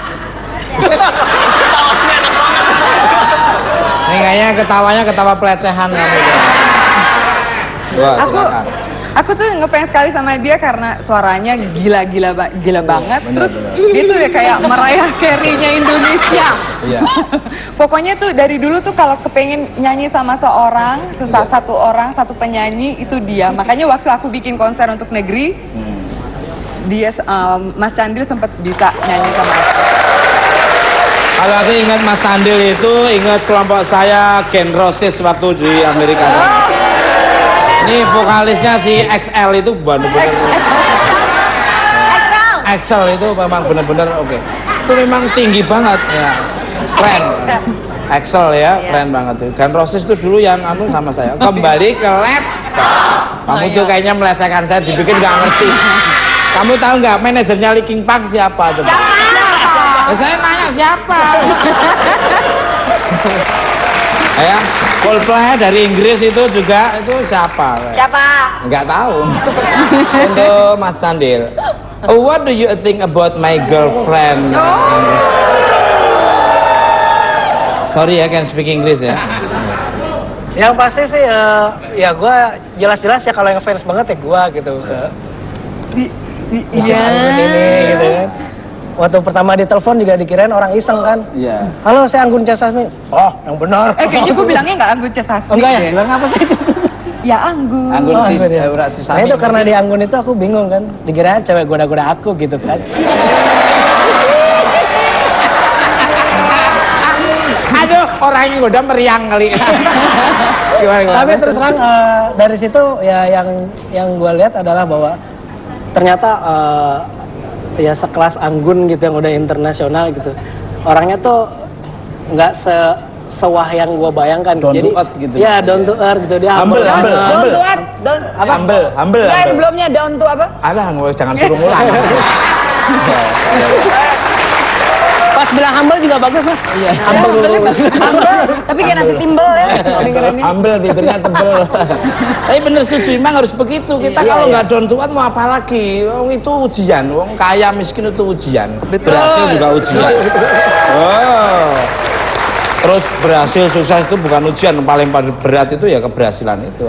Ini kayaknya ketawanya ketawa pelecehan kamu. Wah, silakan. Aku tuh ngefans sekali sama dia karena suaranya gila banget. Bener, Terus bener. dia tuh udah kayak meraih serinya Indonesia. Iya. Pokoknya tuh dari dulu tuh kalau kepengen nyanyi sama seorang, satu penyanyi itu dia. Makanya waktu aku bikin konser untuk negeri, dia Mas Candil sempat bisa nyanyi sama aku. Kalau aku ingat Mas Candil itu ingat kelompok saya Gen Roses waktu di Amerika. Ini vokalisnya si XL itu benar-benar. XL itu memang benar-benar oke. Itu memang tinggi banget ya. Keren. XL ya, keren banget tuh. Gen Roses itu dulu yang sama saya. Kembali ke laptop. Kamu tuh kayaknya melecehkan saya, dibikin nggak ngerti. Kamu tahu nggak manajernya Linkin Park siapa tuh? Saya nanya siapa? Ya, Coldplay dari Inggris itu juga itu siapa? Siapa? Nggak tahu. Untuk Mas Candil. What do you think about my girlfriend? Sorry ya, can speak English ya. Yang pasti sih ya gue jelas-jelas ya kalau yang fans banget ya gue gitu ke Iya. ini gitu kan. Waktu pertama ditelepon juga dikirain orang iseng kan. Iya. Halo, saya Anggun C. Sasmi. Oh, yang benar. Kayaknya gue bilangnya nggak Anggun C. Sasmi. Enggak ya? Bilang apa sih? Ya Anggun. Anggun Oh, si Anggun ya. si Nah itu karena di Anggun itu aku bingung kan. Dikira cewek goda-goda aku gitu kan. Aduh, orangnya udah meriang kali. Gimana? Tapi terus terang dari situ ya yang gue lihat adalah bahwa ternyata ya sekelas Anggun gitu yang udah internasional gitu. Orangnya tuh nggak sewah yang gue bayangkan. Down Jadi to earth gitu. ya down to earth gitu dia. Humble. Down to earth. Humble. Enggak, sebelumnya down to apa? Alah, jangan suruh ngulang. Pas bilang humble juga bagus mas. Iya. Humble. Tapi kayak nasi timbel ya. Humble, bibirnya tebel. Tapi bener setuju, memang harus begitu. Kita kalau nggak down to earth mau apa lagi? Wong itu ujian, wong kaya miskin itu ujian. Berhasil juga ujian. Oh. Terus berhasil sukses itu bukan ujian, paling berat itu ya keberhasilan itu.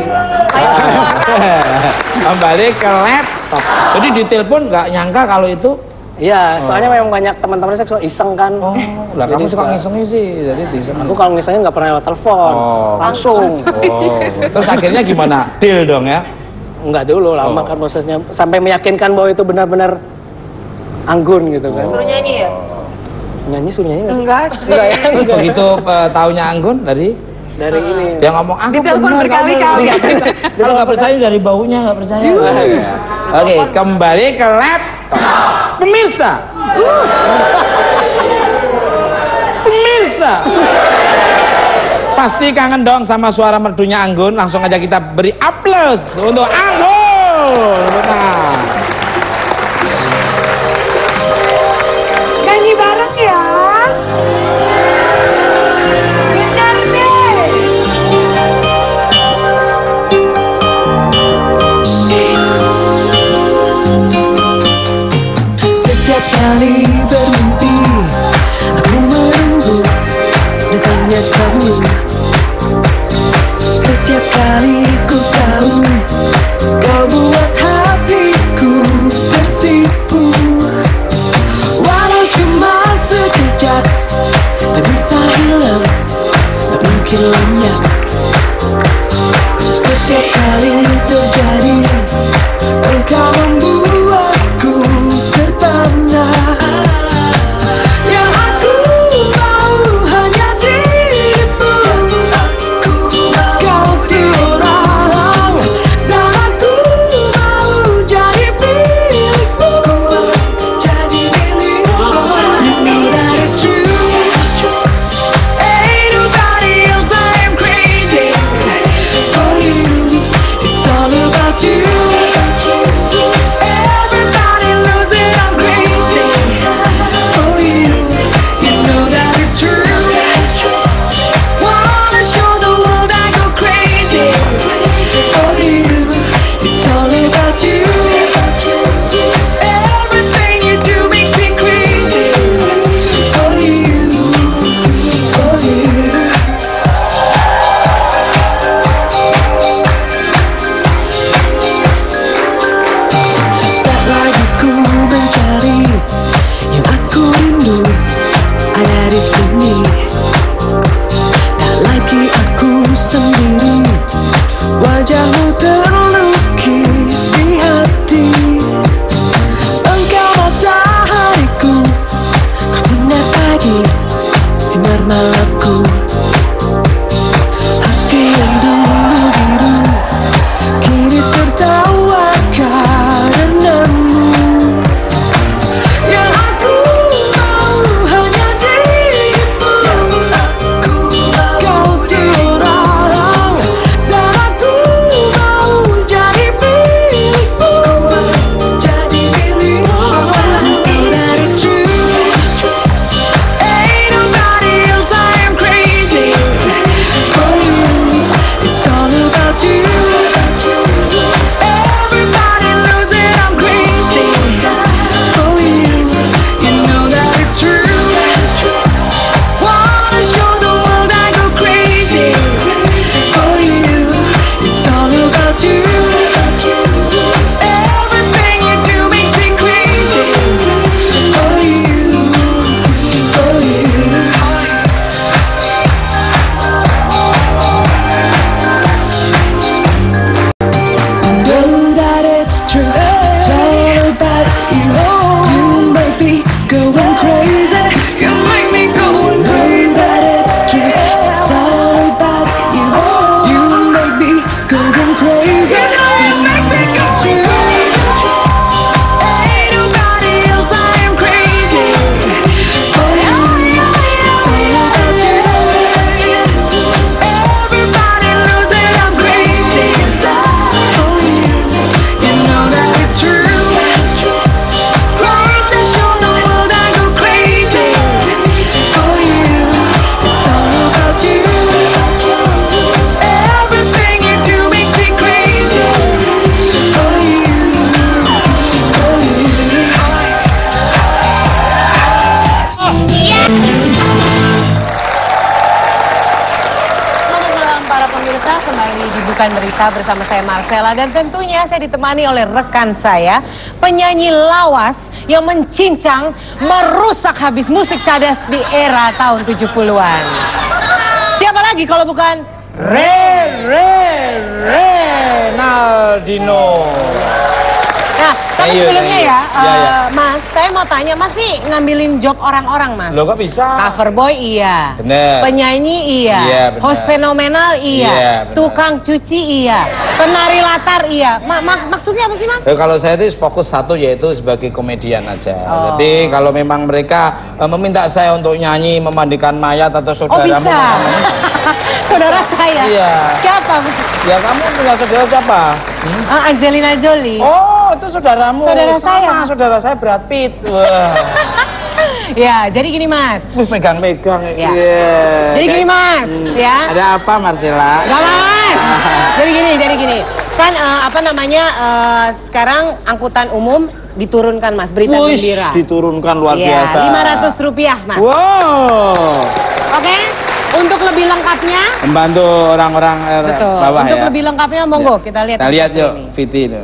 Kembali ke laptop. Jadi di telepon nggak nyangka kalau itu. Iya, soalnya memang banyak teman-teman saya suka iseng kan. Oh, lah kamu suka ngisengnya sih, jadi iseng. Aku kalau ngisengnya nggak pernah lewat telepon, langsung. Oh, terus akhirnya gimana? Deal dong ya? Enggak dulu, lama kan prosesnya sampai meyakinkan bahwa itu benar-benar Anggun gitu kan. Suruh nyanyi ya? Nyanyi suruh nyanyi nggak? Enggak. Terus begitu taunya Anggun dari ini. dia ngomong Anggun Ditelepon berkali-kali. Kalau nggak percaya dari baunya nggak percaya. Oke, kembali ke laptop. Pemirsa. Pasti kangen dong sama suara merdunya Anggun. Langsung aja kita beri aplaus untuk Anggun. Nah. Nyanyi bareng ya. Benar deh. Setiap kali bermimpi aku menunggu datangnya kamu. Setiap kali ku tahu kau buat hatiku tertipu. Walau cuma sekejap, tak bisa hilang, tak mungkin lenyap. Setiap kali terjadi, engkau membuatku terpana. Yang aku mau hanya dirimu. Kau seorang, dan aku mau jadi milikmu. Jadi milikmu. You know that it's true. Ain't nobody else I'm crazy for you. It's all about you. Tetap bersama saya Marcella dan tentunya saya ditemani oleh rekan saya, penyanyi lawas yang mencincang, merusak habis musik cadas di era tahun 70-an. Siapa lagi kalau bukan Renaldino. Nah, tapi sebelumnya ya, Mas, saya mau tanya, Mas sih ngambilin job orang-orang, Mas? Lo kok bisa? Cover boy iya, Bener. penyanyi iya, Bener. host fenomenal iya, Bener. tukang cuci iya, penari latar iya. Maksudnya apa sih, Mas? Kalau saya itu fokus satu, yaitu sebagai komedian aja. Jadi kalau memang mereka meminta saya untuk nyanyi, memandikan mayat atau saudaramu, bisa. Saudara saya. Iya. Siapa? Ya kamu punya saudara siapa? Angelina Jolie. Oh, itu saudaramu. Saudara saya. Saudara saya Brad Pitt. Wah. Ya, jadi gini, Mas. Megang-megang. Ya. Iya. Jadi gini, Mas. Ya. Ada apa, Marcella? Gak, Mas. Jadi gini. Kan sekarang angkutan umum diturunkan, Mas, berita gembira. Diturunkan luar Ya, biasa. Rp500, Mas. Wow. Oke. Untuk lebih lengkapnya, Membantu orang-orang betul. bawah Untuk ya. lebih lengkapnya, monggo kita lihat. Kita lihat yuk, ini. Viti itu.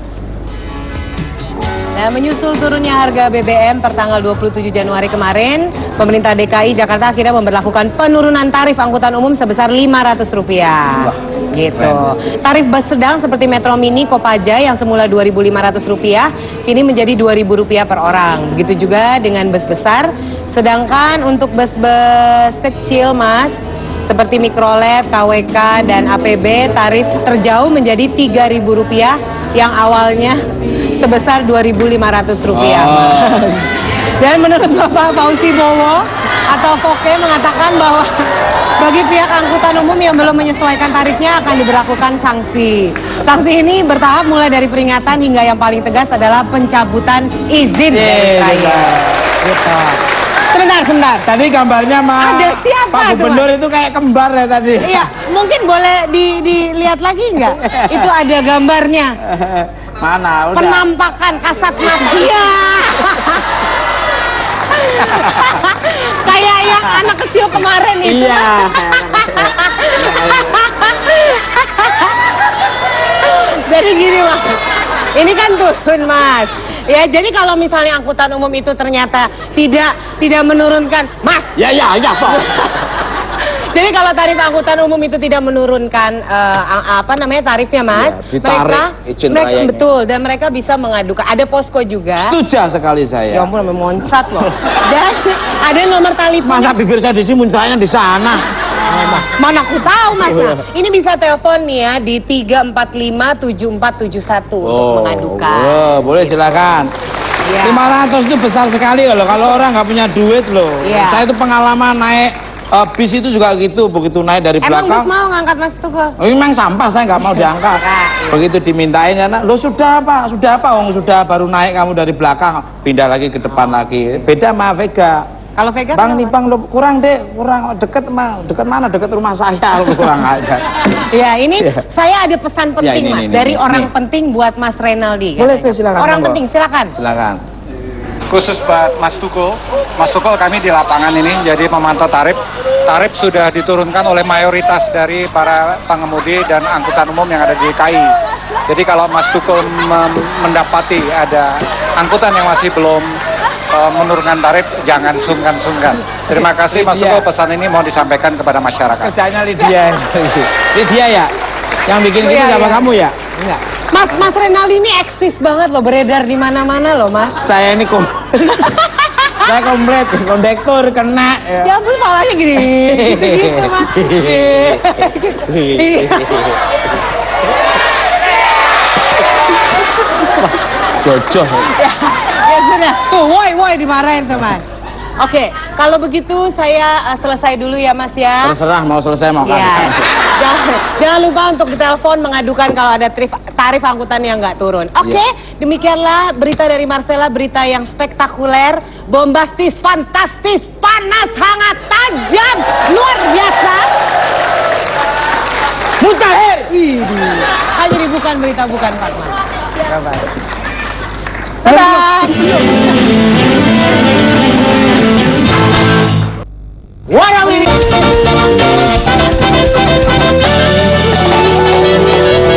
Nah, menyusul turunnya harga BBM per tanggal 27 Januari kemarin, pemerintah DKI Jakarta akhirnya memberlakukan penurunan tarif angkutan umum sebesar Rp500. Gitu. keren. Tarif bus sedang seperti Metro Mini, Kopaja yang semula Rp2.500 kini menjadi Rp2.000 per orang. Begitu juga dengan bus besar. Sedangkan untuk bus-bus kecil, Mas, seperti Mikrolet, KWK, dan APB, tarif terjauh menjadi Rp3.000 yang awalnya sebesar Rp2.500. Dan menurut Bapak Fauzi Bowo atau Foke mengatakan bahwa bagi pihak angkutan umum yang belum menyesuaikan tarifnya akan diberlakukan sanksi. Sanksi ini bertahap mulai dari peringatan hingga yang paling tegas adalah pencabutan izin dari saya. Gitu. Sebentar. Tadi gambarnya mah Ada siapa Pak tuh, Gubernur itu kayak kembar ya tadi. Iya, mungkin boleh dilihat lagi nggak? Itu ada gambarnya. Mana? Udah. Penampakan kasat mafia. Kayak yang anak kecil kemarin itu. Iya. Jadi gini, Mas. Ini kan turun, Mas. Ya, jadi kalau misalnya angkutan umum itu ternyata tidak menurunkan, Mas. Ya, Pak. Jadi kalau tarif angkutan umum itu tidak menurunkan tarifnya, Mas, Ya, ditarik izin rayanya. betul, dan mereka bisa mengadukan. Ada posko juga. Setuju sekali saya. Ya ampun, sampai moncat loh. Dan ada nomor telepon. Masa bibir saya di sini munculnya di sana. Mana aku tahu, Mas. Nah, ini bisa telepon nih ya di 3457471 untuk mengadukan. Oh, boleh silakan. Ya. 500 itu besar sekali loh. Kalau orang nggak punya duit loh. Iya. Saya itu pengalaman naik bis itu juga gitu. Begitu naik dari Emang belakang. Mas mau ngangkat Mas Tukul? Oh, memang sampah, saya nggak mau diangkat. Begitu dimintain ya, lo sudah apa? Sudah baru naik kamu dari belakang, pindah lagi ke depan lagi. Beda sama Vega. Kalau Vega Bang nih Bang, lo kurang deket mana? Deket rumah saya, kurang aja. Ya, ini Ya. saya ada pesan penting, Ya, Mas, ini, dari ini. orang penting buat Mas Renaldi. Boleh, katanya. silakan, Orang monggo. penting, silakan. Silakan. Khusus buat Mas Tukul kami di lapangan ini jadi memantau tarif sudah diturunkan oleh mayoritas dari para pengemudi dan angkutan umum yang ada di DKI. Jadi kalau Mas Tukul mendapati ada angkutan yang masih belum menurunkan tarif, jangan sungkan-sungkan. Terima kasih Mas Tukul, pesan ini mau disampaikan kepada masyarakat. Kerjanya Lydia. Lydia ya? Yang bikin gitu Iya, sama iya. kamu ya? Enggak. Mas Renaldi ini eksis banget loh, beredar di mana-mana loh, Mas. Saya ini saya komplit, kondektur kena. Ya ampun, palanya gini, gitu-gitu, Mas. Jojoh. Ya sudah, tuh, woi dimarahin tuh, Mas. Oke, kalau begitu saya selesai dulu ya, Mas ya. Terserah mau selesai mau Ya. kan. Jangan lupa untuk ditelepon mengadukan kalau ada tarif angkutan yang nggak turun. Oke, demikianlah berita dari Marcella, berita yang spektakuler, bombastis, fantastis, panas, hangat, tajam, luar biasa. Mutakhir. Hanya ini bukan berita, bukan Fatma. Bye. What are we?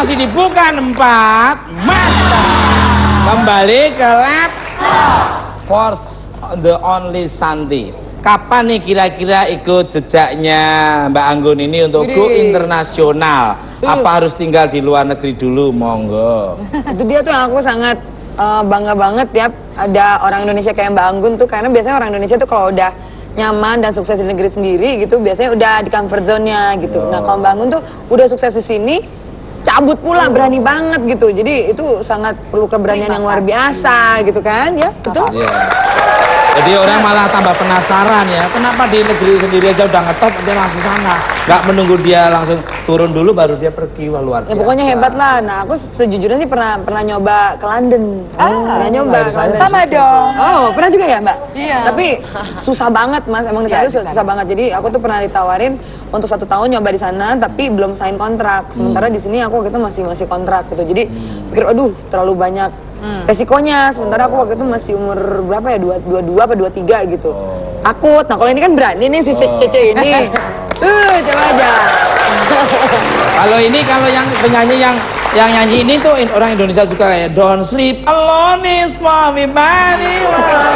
masih dibuka 4 mata. Kembali ke lab Force the Only Santi. Kapan nih kira-kira ikut jejaknya Mbak Anggun ini untuk go internasional? Apa harus tinggal di luar negeri dulu? Monggo. Itu dia tuh yang aku sangat bangga banget ya, ada orang Indonesia kayak Mbak Anggun tuh, karena biasanya orang Indonesia tuh kalau udah nyaman dan sukses di negeri sendiri gitu, biasanya udah di comfort zone-nya gitu. Nah kalau Mbak Anggun tuh udah sukses di sini, cabut pula, berani banget gitu. Jadi itu sangat perlu keberanian yang luar biasa gitu kan, ya betul? Jadi orang malah tambah penasaran ya, kenapa di negeri sendiri aja udah ngetop, dia langsung sana, nggak menunggu dia langsung turun dulu baru dia pergi. Wah, luar biasa. Ya pokoknya hebat lah. Nah aku sejujurnya sih pernah nyoba ke London. Pernah nyoba ke London. Sama dong. Oh pernah juga ya Mbak? Iya. Tapi susah banget Mas, emang di sana susah banget. Jadi aku tuh pernah ditawarin untuk 1 tahun nyoba di sana, tapi belum sign kontrak. Sementara di sini aku waktu itu masih kontrak gitu. Jadi pikir, aduh terlalu banyak resikonya. Sementara aku waktu itu masih umur berapa ya, 22 apa 23 gitu. Takut. Nah kalau ini kan berani nih si Cece ini. Coba aja. Kalau yang penyanyi yang nyanyi ini tuh orang Indonesia juga kayak Don't Sleep Alone is for me body.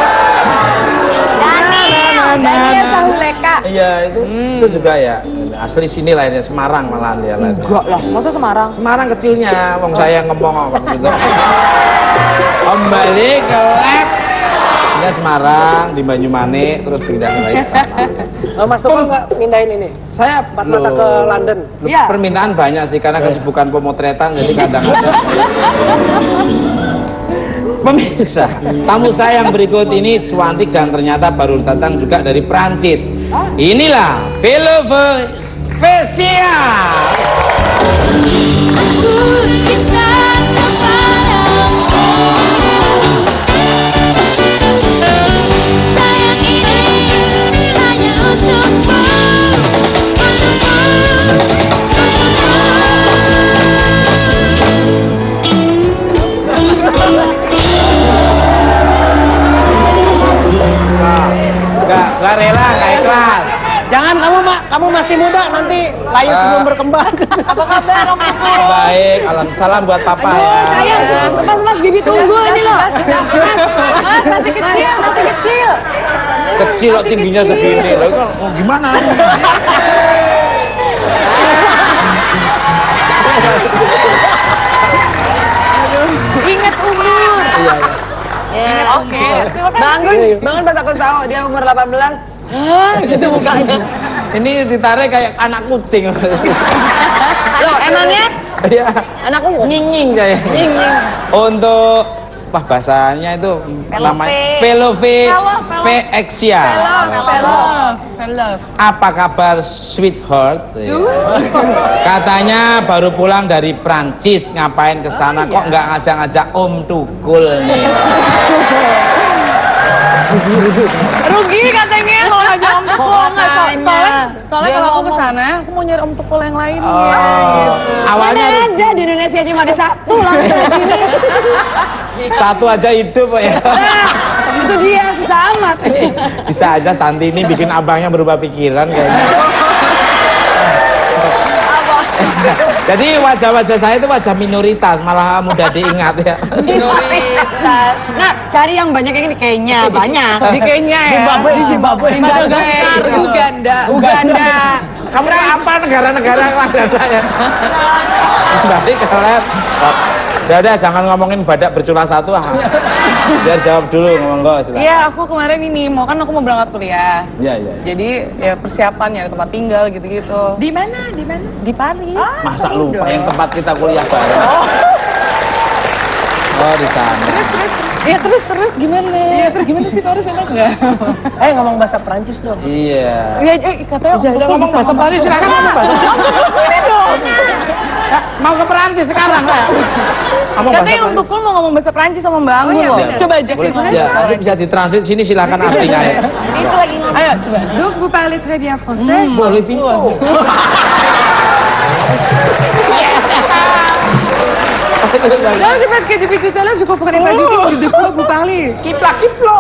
Daniel Sahuleka. Iya itu juga ya. Asli sini lahirnya Semarang malah dia. Enggak lah, masa Semarang? Semarang kecilnya, wong saya ngomong gitu. Kembali ke lab. Ini Semarang, di Banyumanik, terus pindah lagi. Mas Tukul nggak pindahin ini? Saya 4 mata ke London. Iya. Permintaan banyak sih, karena kesibukan pemotretan, jadi kadang-kadang. Pemirsa, tamu saya yang berikut ini cantik dan ternyata baru datang juga dari Prancis. Inilah Velovesia. Gak rela, gak ikhlas. Jangan kamu masih muda, nanti layu sebelum berkembang. Apa kabar Om Ibu? Baik, salam buat papa ya. Sayang, mas Bibi tunggu ini loh. Mas masih kecil. Kecil kok tingginya segini loh, kok gimana? Ingat umur. Iya. Ya, oke. Bangun pas aku tahu dia umur 18. Gitu mukanya. Ini ditarik kayak anak kucing. Loh, emangnya? Iya. Anakku Nying kayak. nying. Untuk bahasanya itu namanya Velovesia. Apa kabar sweetheart? Katanya baru pulang dari Prancis, ngapain ke sana? Kok nggak ngajak-ngajak Om Tukul nih? Rugi katanya kalau ngajak Om Tukul nggak soalnya kalau aku kesana aku mau nyari Om Tukul yang lain. Awalnya Ada di Indonesia cuma ada 1 langsung di sini. satu aja hidup ya. Itu dia susah amat. Bisa aja Santi ini bikin abangnya berubah pikiran kayaknya. Jadi wajah-wajah saya itu wajah minoritas, malah mudah diingat ya. Minoritas. Nah, cari yang banyak kayak gini, kayaknya banyak. Di Kenya ya. Zimbabwe, Uganda. Kamu apa negara-negara kelas saya? Kembali ke lab. Udah, jangan ngomongin badak bercula satu ah. Biar jawab dulu, ngomong silakan. Iya, aku kemarin ini aku mau berangkat kuliah. Iya. Jadi ya persiapan ya tempat tinggal gitu-gitu. Di mana? Di Paris. Masa lupa yang tempat kita kuliah bareng? Oh, di sana. Terus gimana? Iya, terus gimana sih Paris enak enggak? Ngomong bahasa Prancis dong. Iya. Iya, katanya Udah ngomong bahasa Paris, silakan ngomong bahasa Ini dong. Mau ke Perancis sekarang lah. Katanya Om Tukul mau ngomong bahasa Prancis sama Mbak Anggun loh. Coba aja. Ya, nanti bisa ditransit sini silakan artinya ya. Itu lagi ngomong. Ayo coba. Donc vous parlez très bien français. Boleh pintu. Non, c'est parce que depuis tout à l'heure je comprenais pas du tout de quoi vous parlez. Kiplak-kiplo.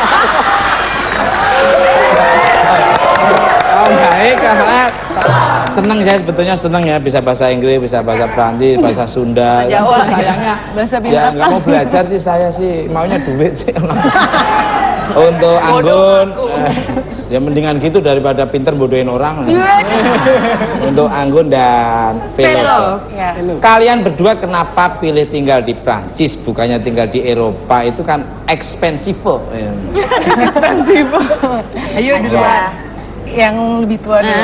Oh, baik, seneng saya sebetulnya seneng ya bisa bahasa Inggris, bisa bahasa Prancis, bahasa Sunda. Jawa. Sayangnya Bahasa ya bintang. nggak mau belajar sih saya sih maunya duit sih. Untuk Anggun, ya mendingan gitu daripada pinter bodohin orang. Untuk Anggun dan Velo. Kalian berdua kenapa pilih tinggal di Prancis bukannya tinggal di Eropa? Itu kan expensive. Expensive. Ayo duluan. Yang lebih tua dulu.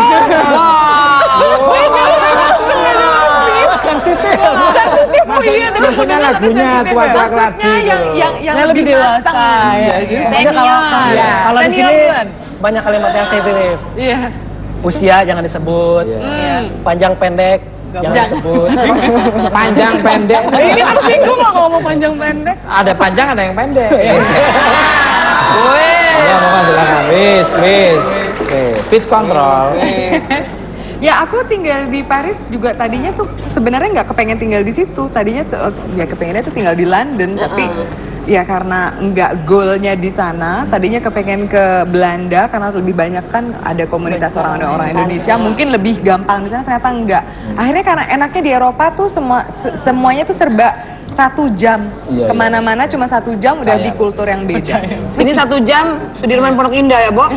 Maksudnya lagunya tua-tua keladi. Yang lebih dewasa. Kalau di sini banyak kalimat yang sensitif. Iya. Usia jangan disebut. Panjang pendek jangan disebut. Panjang pendek. Ini harus singgung loh ngomong panjang pendek. Ada panjang ada yang pendek. Wih. Ya mohon silakan. Wis. Pitch control. Ya aku tinggal di Paris juga tadinya tuh sebenarnya nggak kepengen tinggal di situ. Tadinya tuh ya kepengennya tuh tinggal di London, tapi ya karena nggak goalnya di sana. Tadinya kepengen ke Belanda karena lebih banyak kan ada komunitas orang Indonesia, mungkin lebih gampang di sana. Ternyata enggak. Akhirnya karena enaknya di Eropa tuh semuanya tuh serba 1 jam kemana-mana cuma 1 jam udah di kultur yang beda. Ini 1 jam Sudirman Pondok Indah ya, Bo?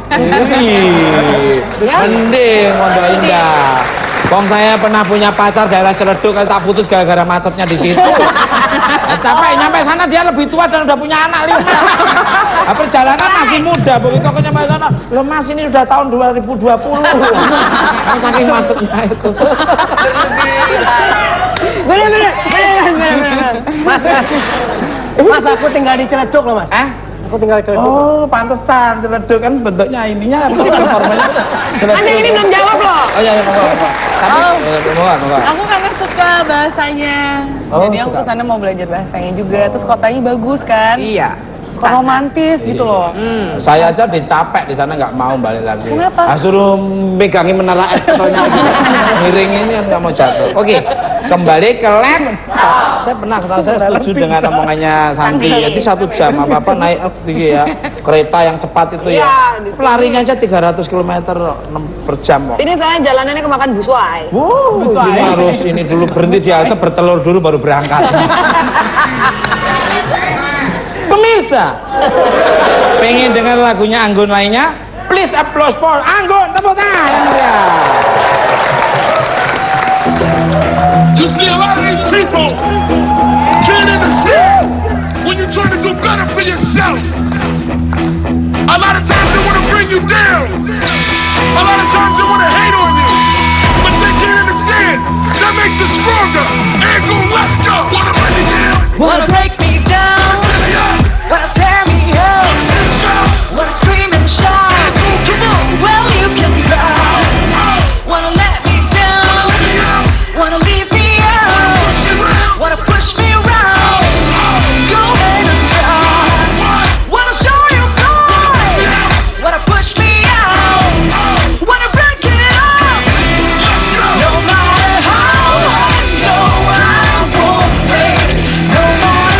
Mending Pondok Indah. Bang saya pernah punya pacar daerah Ciledug kan tak putus gara-gara macetnya di situ. Sampai nyampe sana dia lebih tua dan udah punya anak 5. Perjalanan masih muda, begitu aku nyampe sana, loh Mas ini udah tahun 2020. Saking macetnya itu. Bener. Mas, aku tinggal di Ciledug loh Mas. Aku tinggal di Ciledug. Oh, pantesan Ciledug kan bentuknya ininya formanya. Anda ini belum jawab loh. Oh iya, monggo. Tapi Aku karena suka bahasanya. Jadi aku kesana mau belajar bahasanya juga. Terus kotanya bagus kan? Iya. Romantis gitu loh. Saya aja dicapek di sana nggak mau balik lagi. Kenapa? Suruh megangi menara Eiffel-nya. Miring ini nggak mau jatuh. Oke, kembali ke lab. Saya pernah saya setuju dengan omongannya Santi. Jadi 1 jam apa naik tinggi ya. Kereta yang cepat itu ya. Larinya aja 300 km per jam kok. Ini soalnya jalanannya kemakan busway. Ini harus ini dulu berhenti di halte bertelur dulu baru berangkat. Pemirsa, pengen dengar lagunya Anggun lainnya? Please applause for Anggun, tepuk tangan yang meriah. You see a lot of these people can't understand when you're trying to do better for yourself. A lot of times they want to bring you down. A lot of times they want to hate on you. But they can't understand. That makes you stronger. Anggun, let's go. Wanna bring you down? Wanna break me down? Wanna tear me up? Wanna scream and shout? Well, you can try. Wanna let me down? Wanna leave me out? Wanna push me around? Go ahead and try. Wanna show you guys? Wanna push me out? Wanna break it up? No matter how I know I won't break. No matter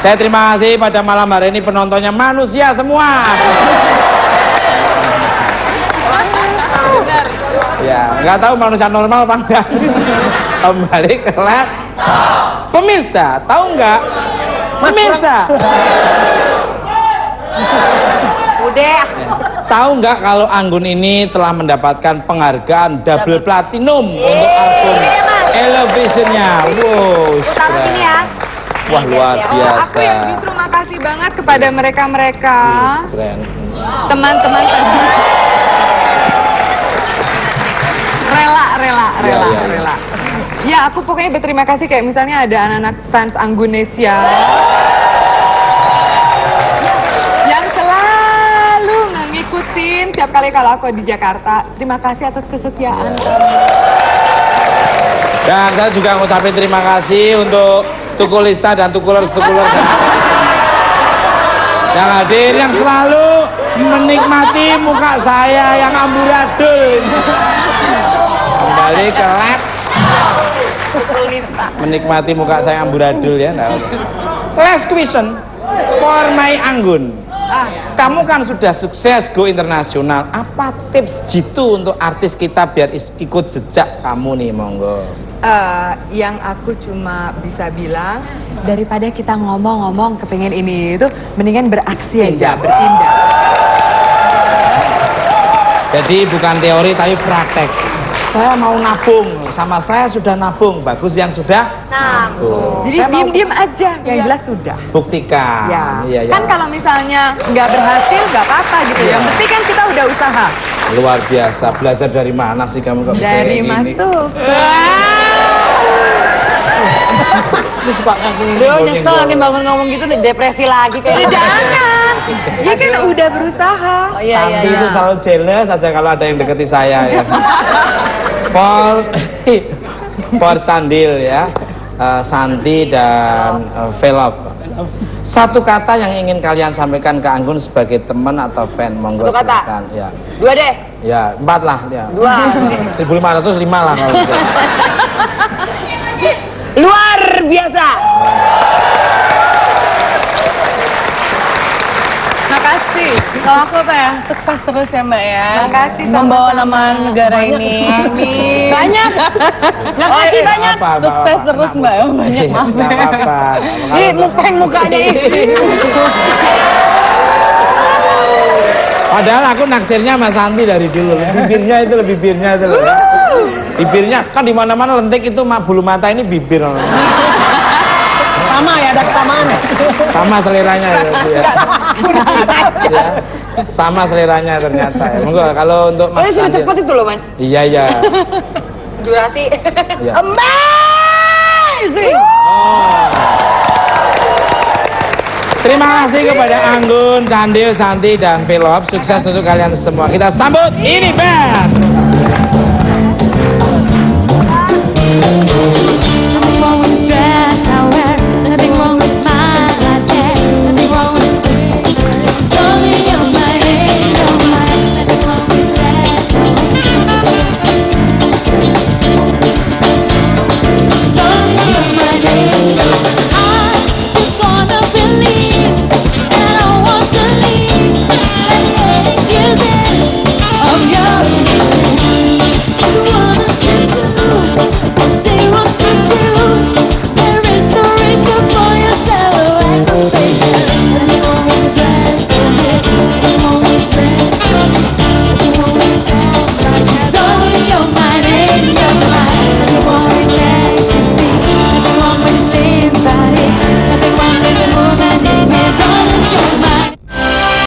Saya terima kasih pada malam hari ini penontonnya manusia semua. Ya, nggak tahu manusia normal apa enggak. Kembali ke lab. Pemirsa, tahu nggak? Pemirsa. Udah. Tahu nggak kalau Anggun ini telah mendapatkan penghargaan double platinum untuk album Elevationnya. Wow, Taruh sini ya. wah luar biasa. Aku yang justru makasih banget kepada mereka-mereka, Keren. teman-teman rela. Ya, aku pokoknya berterima kasih kayak misalnya ada anak-anak fans Anggunesia yang selalu ngikutin tiap kali kalau aku di Jakarta. Terima kasih atas kesetiaan. Dan saya juga ngucapin terima kasih untuk Tukulista dan Tukulers yang hadir, yang selalu menikmati muka saya yang amburadul. Kembali ke lab. Menikmati muka saya yang amburadul ya. Last question for my Anggun. Kamu kan sudah sukses go internasional. Apa tips jitu untuk artis kita biar ikut jejak kamu nih, monggo? Yang aku cuma bisa bilang, daripada kita ngomong-ngomong kepengen ini itu, mendingan beraksi aja, bertindak. Jadi bukan teori tapi praktek. Saya mau nabung, sama saya sudah nabung. Bagus yang sudah nabung. Jadi diem-diem aja, yang jelas sudah. Buktikan. Ya. Iya. Kan kalau misalnya nggak berhasil nggak apa-apa gitu. Iya. Yang penting kan kita udah usaha. Luar biasa. Belajar dari mana sih kamu kok bisa Dari kayak Mas gini? Duh, nyesel lagi bangun ngomong gitu, depresi lagi kayaknya. Jangan. Dia kan udah berusaha. Oh iya. Tapi itu selalu jealous aja kalau ada yang deketi saya ya. For Candil ya, Santi dan Velop. Satu kata yang ingin kalian sampaikan ke Anggun sebagai teman atau fan, monggo. Satu kata. Silakan. Ya. 2 deh. Ya, 4 lah ya. 2. 1505 lah kalau gitu. Luar biasa. Makasih. Kalau aku apa ya? Sukses terus ya Mbak ya. Makasih. Membawa nama negara ini. Amin. Banyak. Makasih banyak. Sukses terus Mbak. Banyak maaf. Nggak apa-apa. Ih, mukanya ini. Padahal aku naksirnya Mas Santi dari dulu. Bibirnya itu lebih bibirnya itu loh. Bibirnya kan di mana-mana lentik itu bulu mata ini bibir. Sama ya, ada kesamaan ya. Sama seleranya ya. Sama seleranya ternyata ya. Monggo kalau untuk Mas sudah Santi. cepet itu loh Mas. Iya. Durasi. Iya. Amazing. Terima kasih kepada Anggun, Candil, Santi, dan Velop. Sukses untuk kalian semua. Kita sambut ini band.